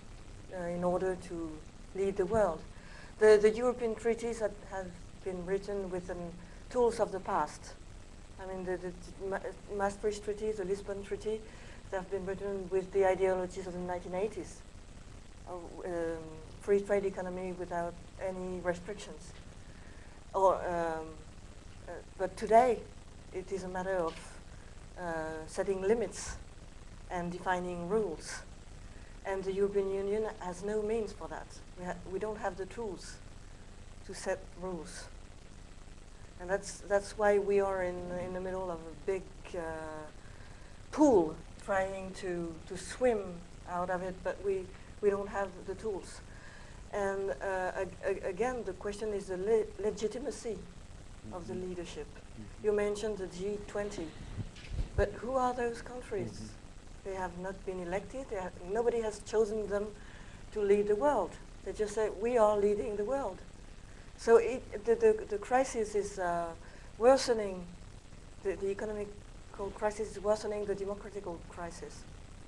I: uh, in order to lead the world. The, the European treaties that have been written with the tools of the past. I mean, the, the Ma- Maastricht Treaty, the Lisbon Treaty, they have been written with the ideologies of the nineteen eighties. Of, um, free trade economy without any restrictions. Or, um, uh, but today, it is a matter of uh, setting limits and defining rules. And the European Union has no means for that. We, ha we don't have the tools to set rules. And that's, that's why we are in, in the middle of a big uh, pool trying to, to swim out of it, but we, we don't have the tools. And uh, ag ag again, the question is the le legitimacy of the leadership. You mentioned the G twenty, but who are those countries? Mm-hmm. They have not been elected. They have, nobody has chosen them to lead the world. They just say, we are leading the world. So it, the, the, the crisis is uh, worsening, the, the economic crisis is worsening the democratic crisis.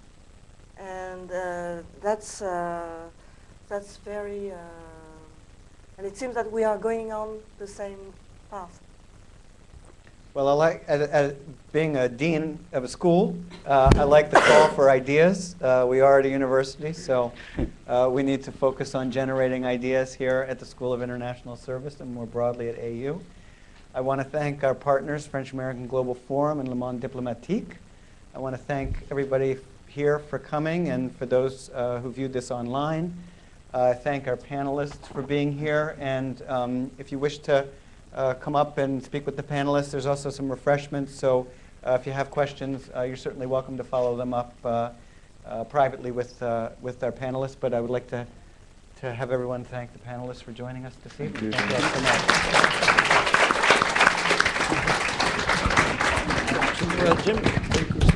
I: And uh, that's, uh, that's very, uh, and it seems that we are going on the same path.
G: Well, I like, as, as being a dean of a school, uh, I like the call for ideas. Uh, we are at a university, so uh, we need to focus on generating ideas here at the School of International Service and more broadly at A U. I want to thank our partners, French American Global Forum and Le Monde Diplomatique. I want to thank everybody here for coming and for those uh, who viewed this online. Uh, thank our panelists for being here. And um, if you wish to uh, come up and speak with the panelists, there's also some refreshments. So uh, if you have questions, uh, you're certainly welcome to follow them up uh, uh, privately with, uh, with our panelists. But I would like to, to have everyone thank the panelists for joining us this evening. Thank you all so much.
O: Well, Jim,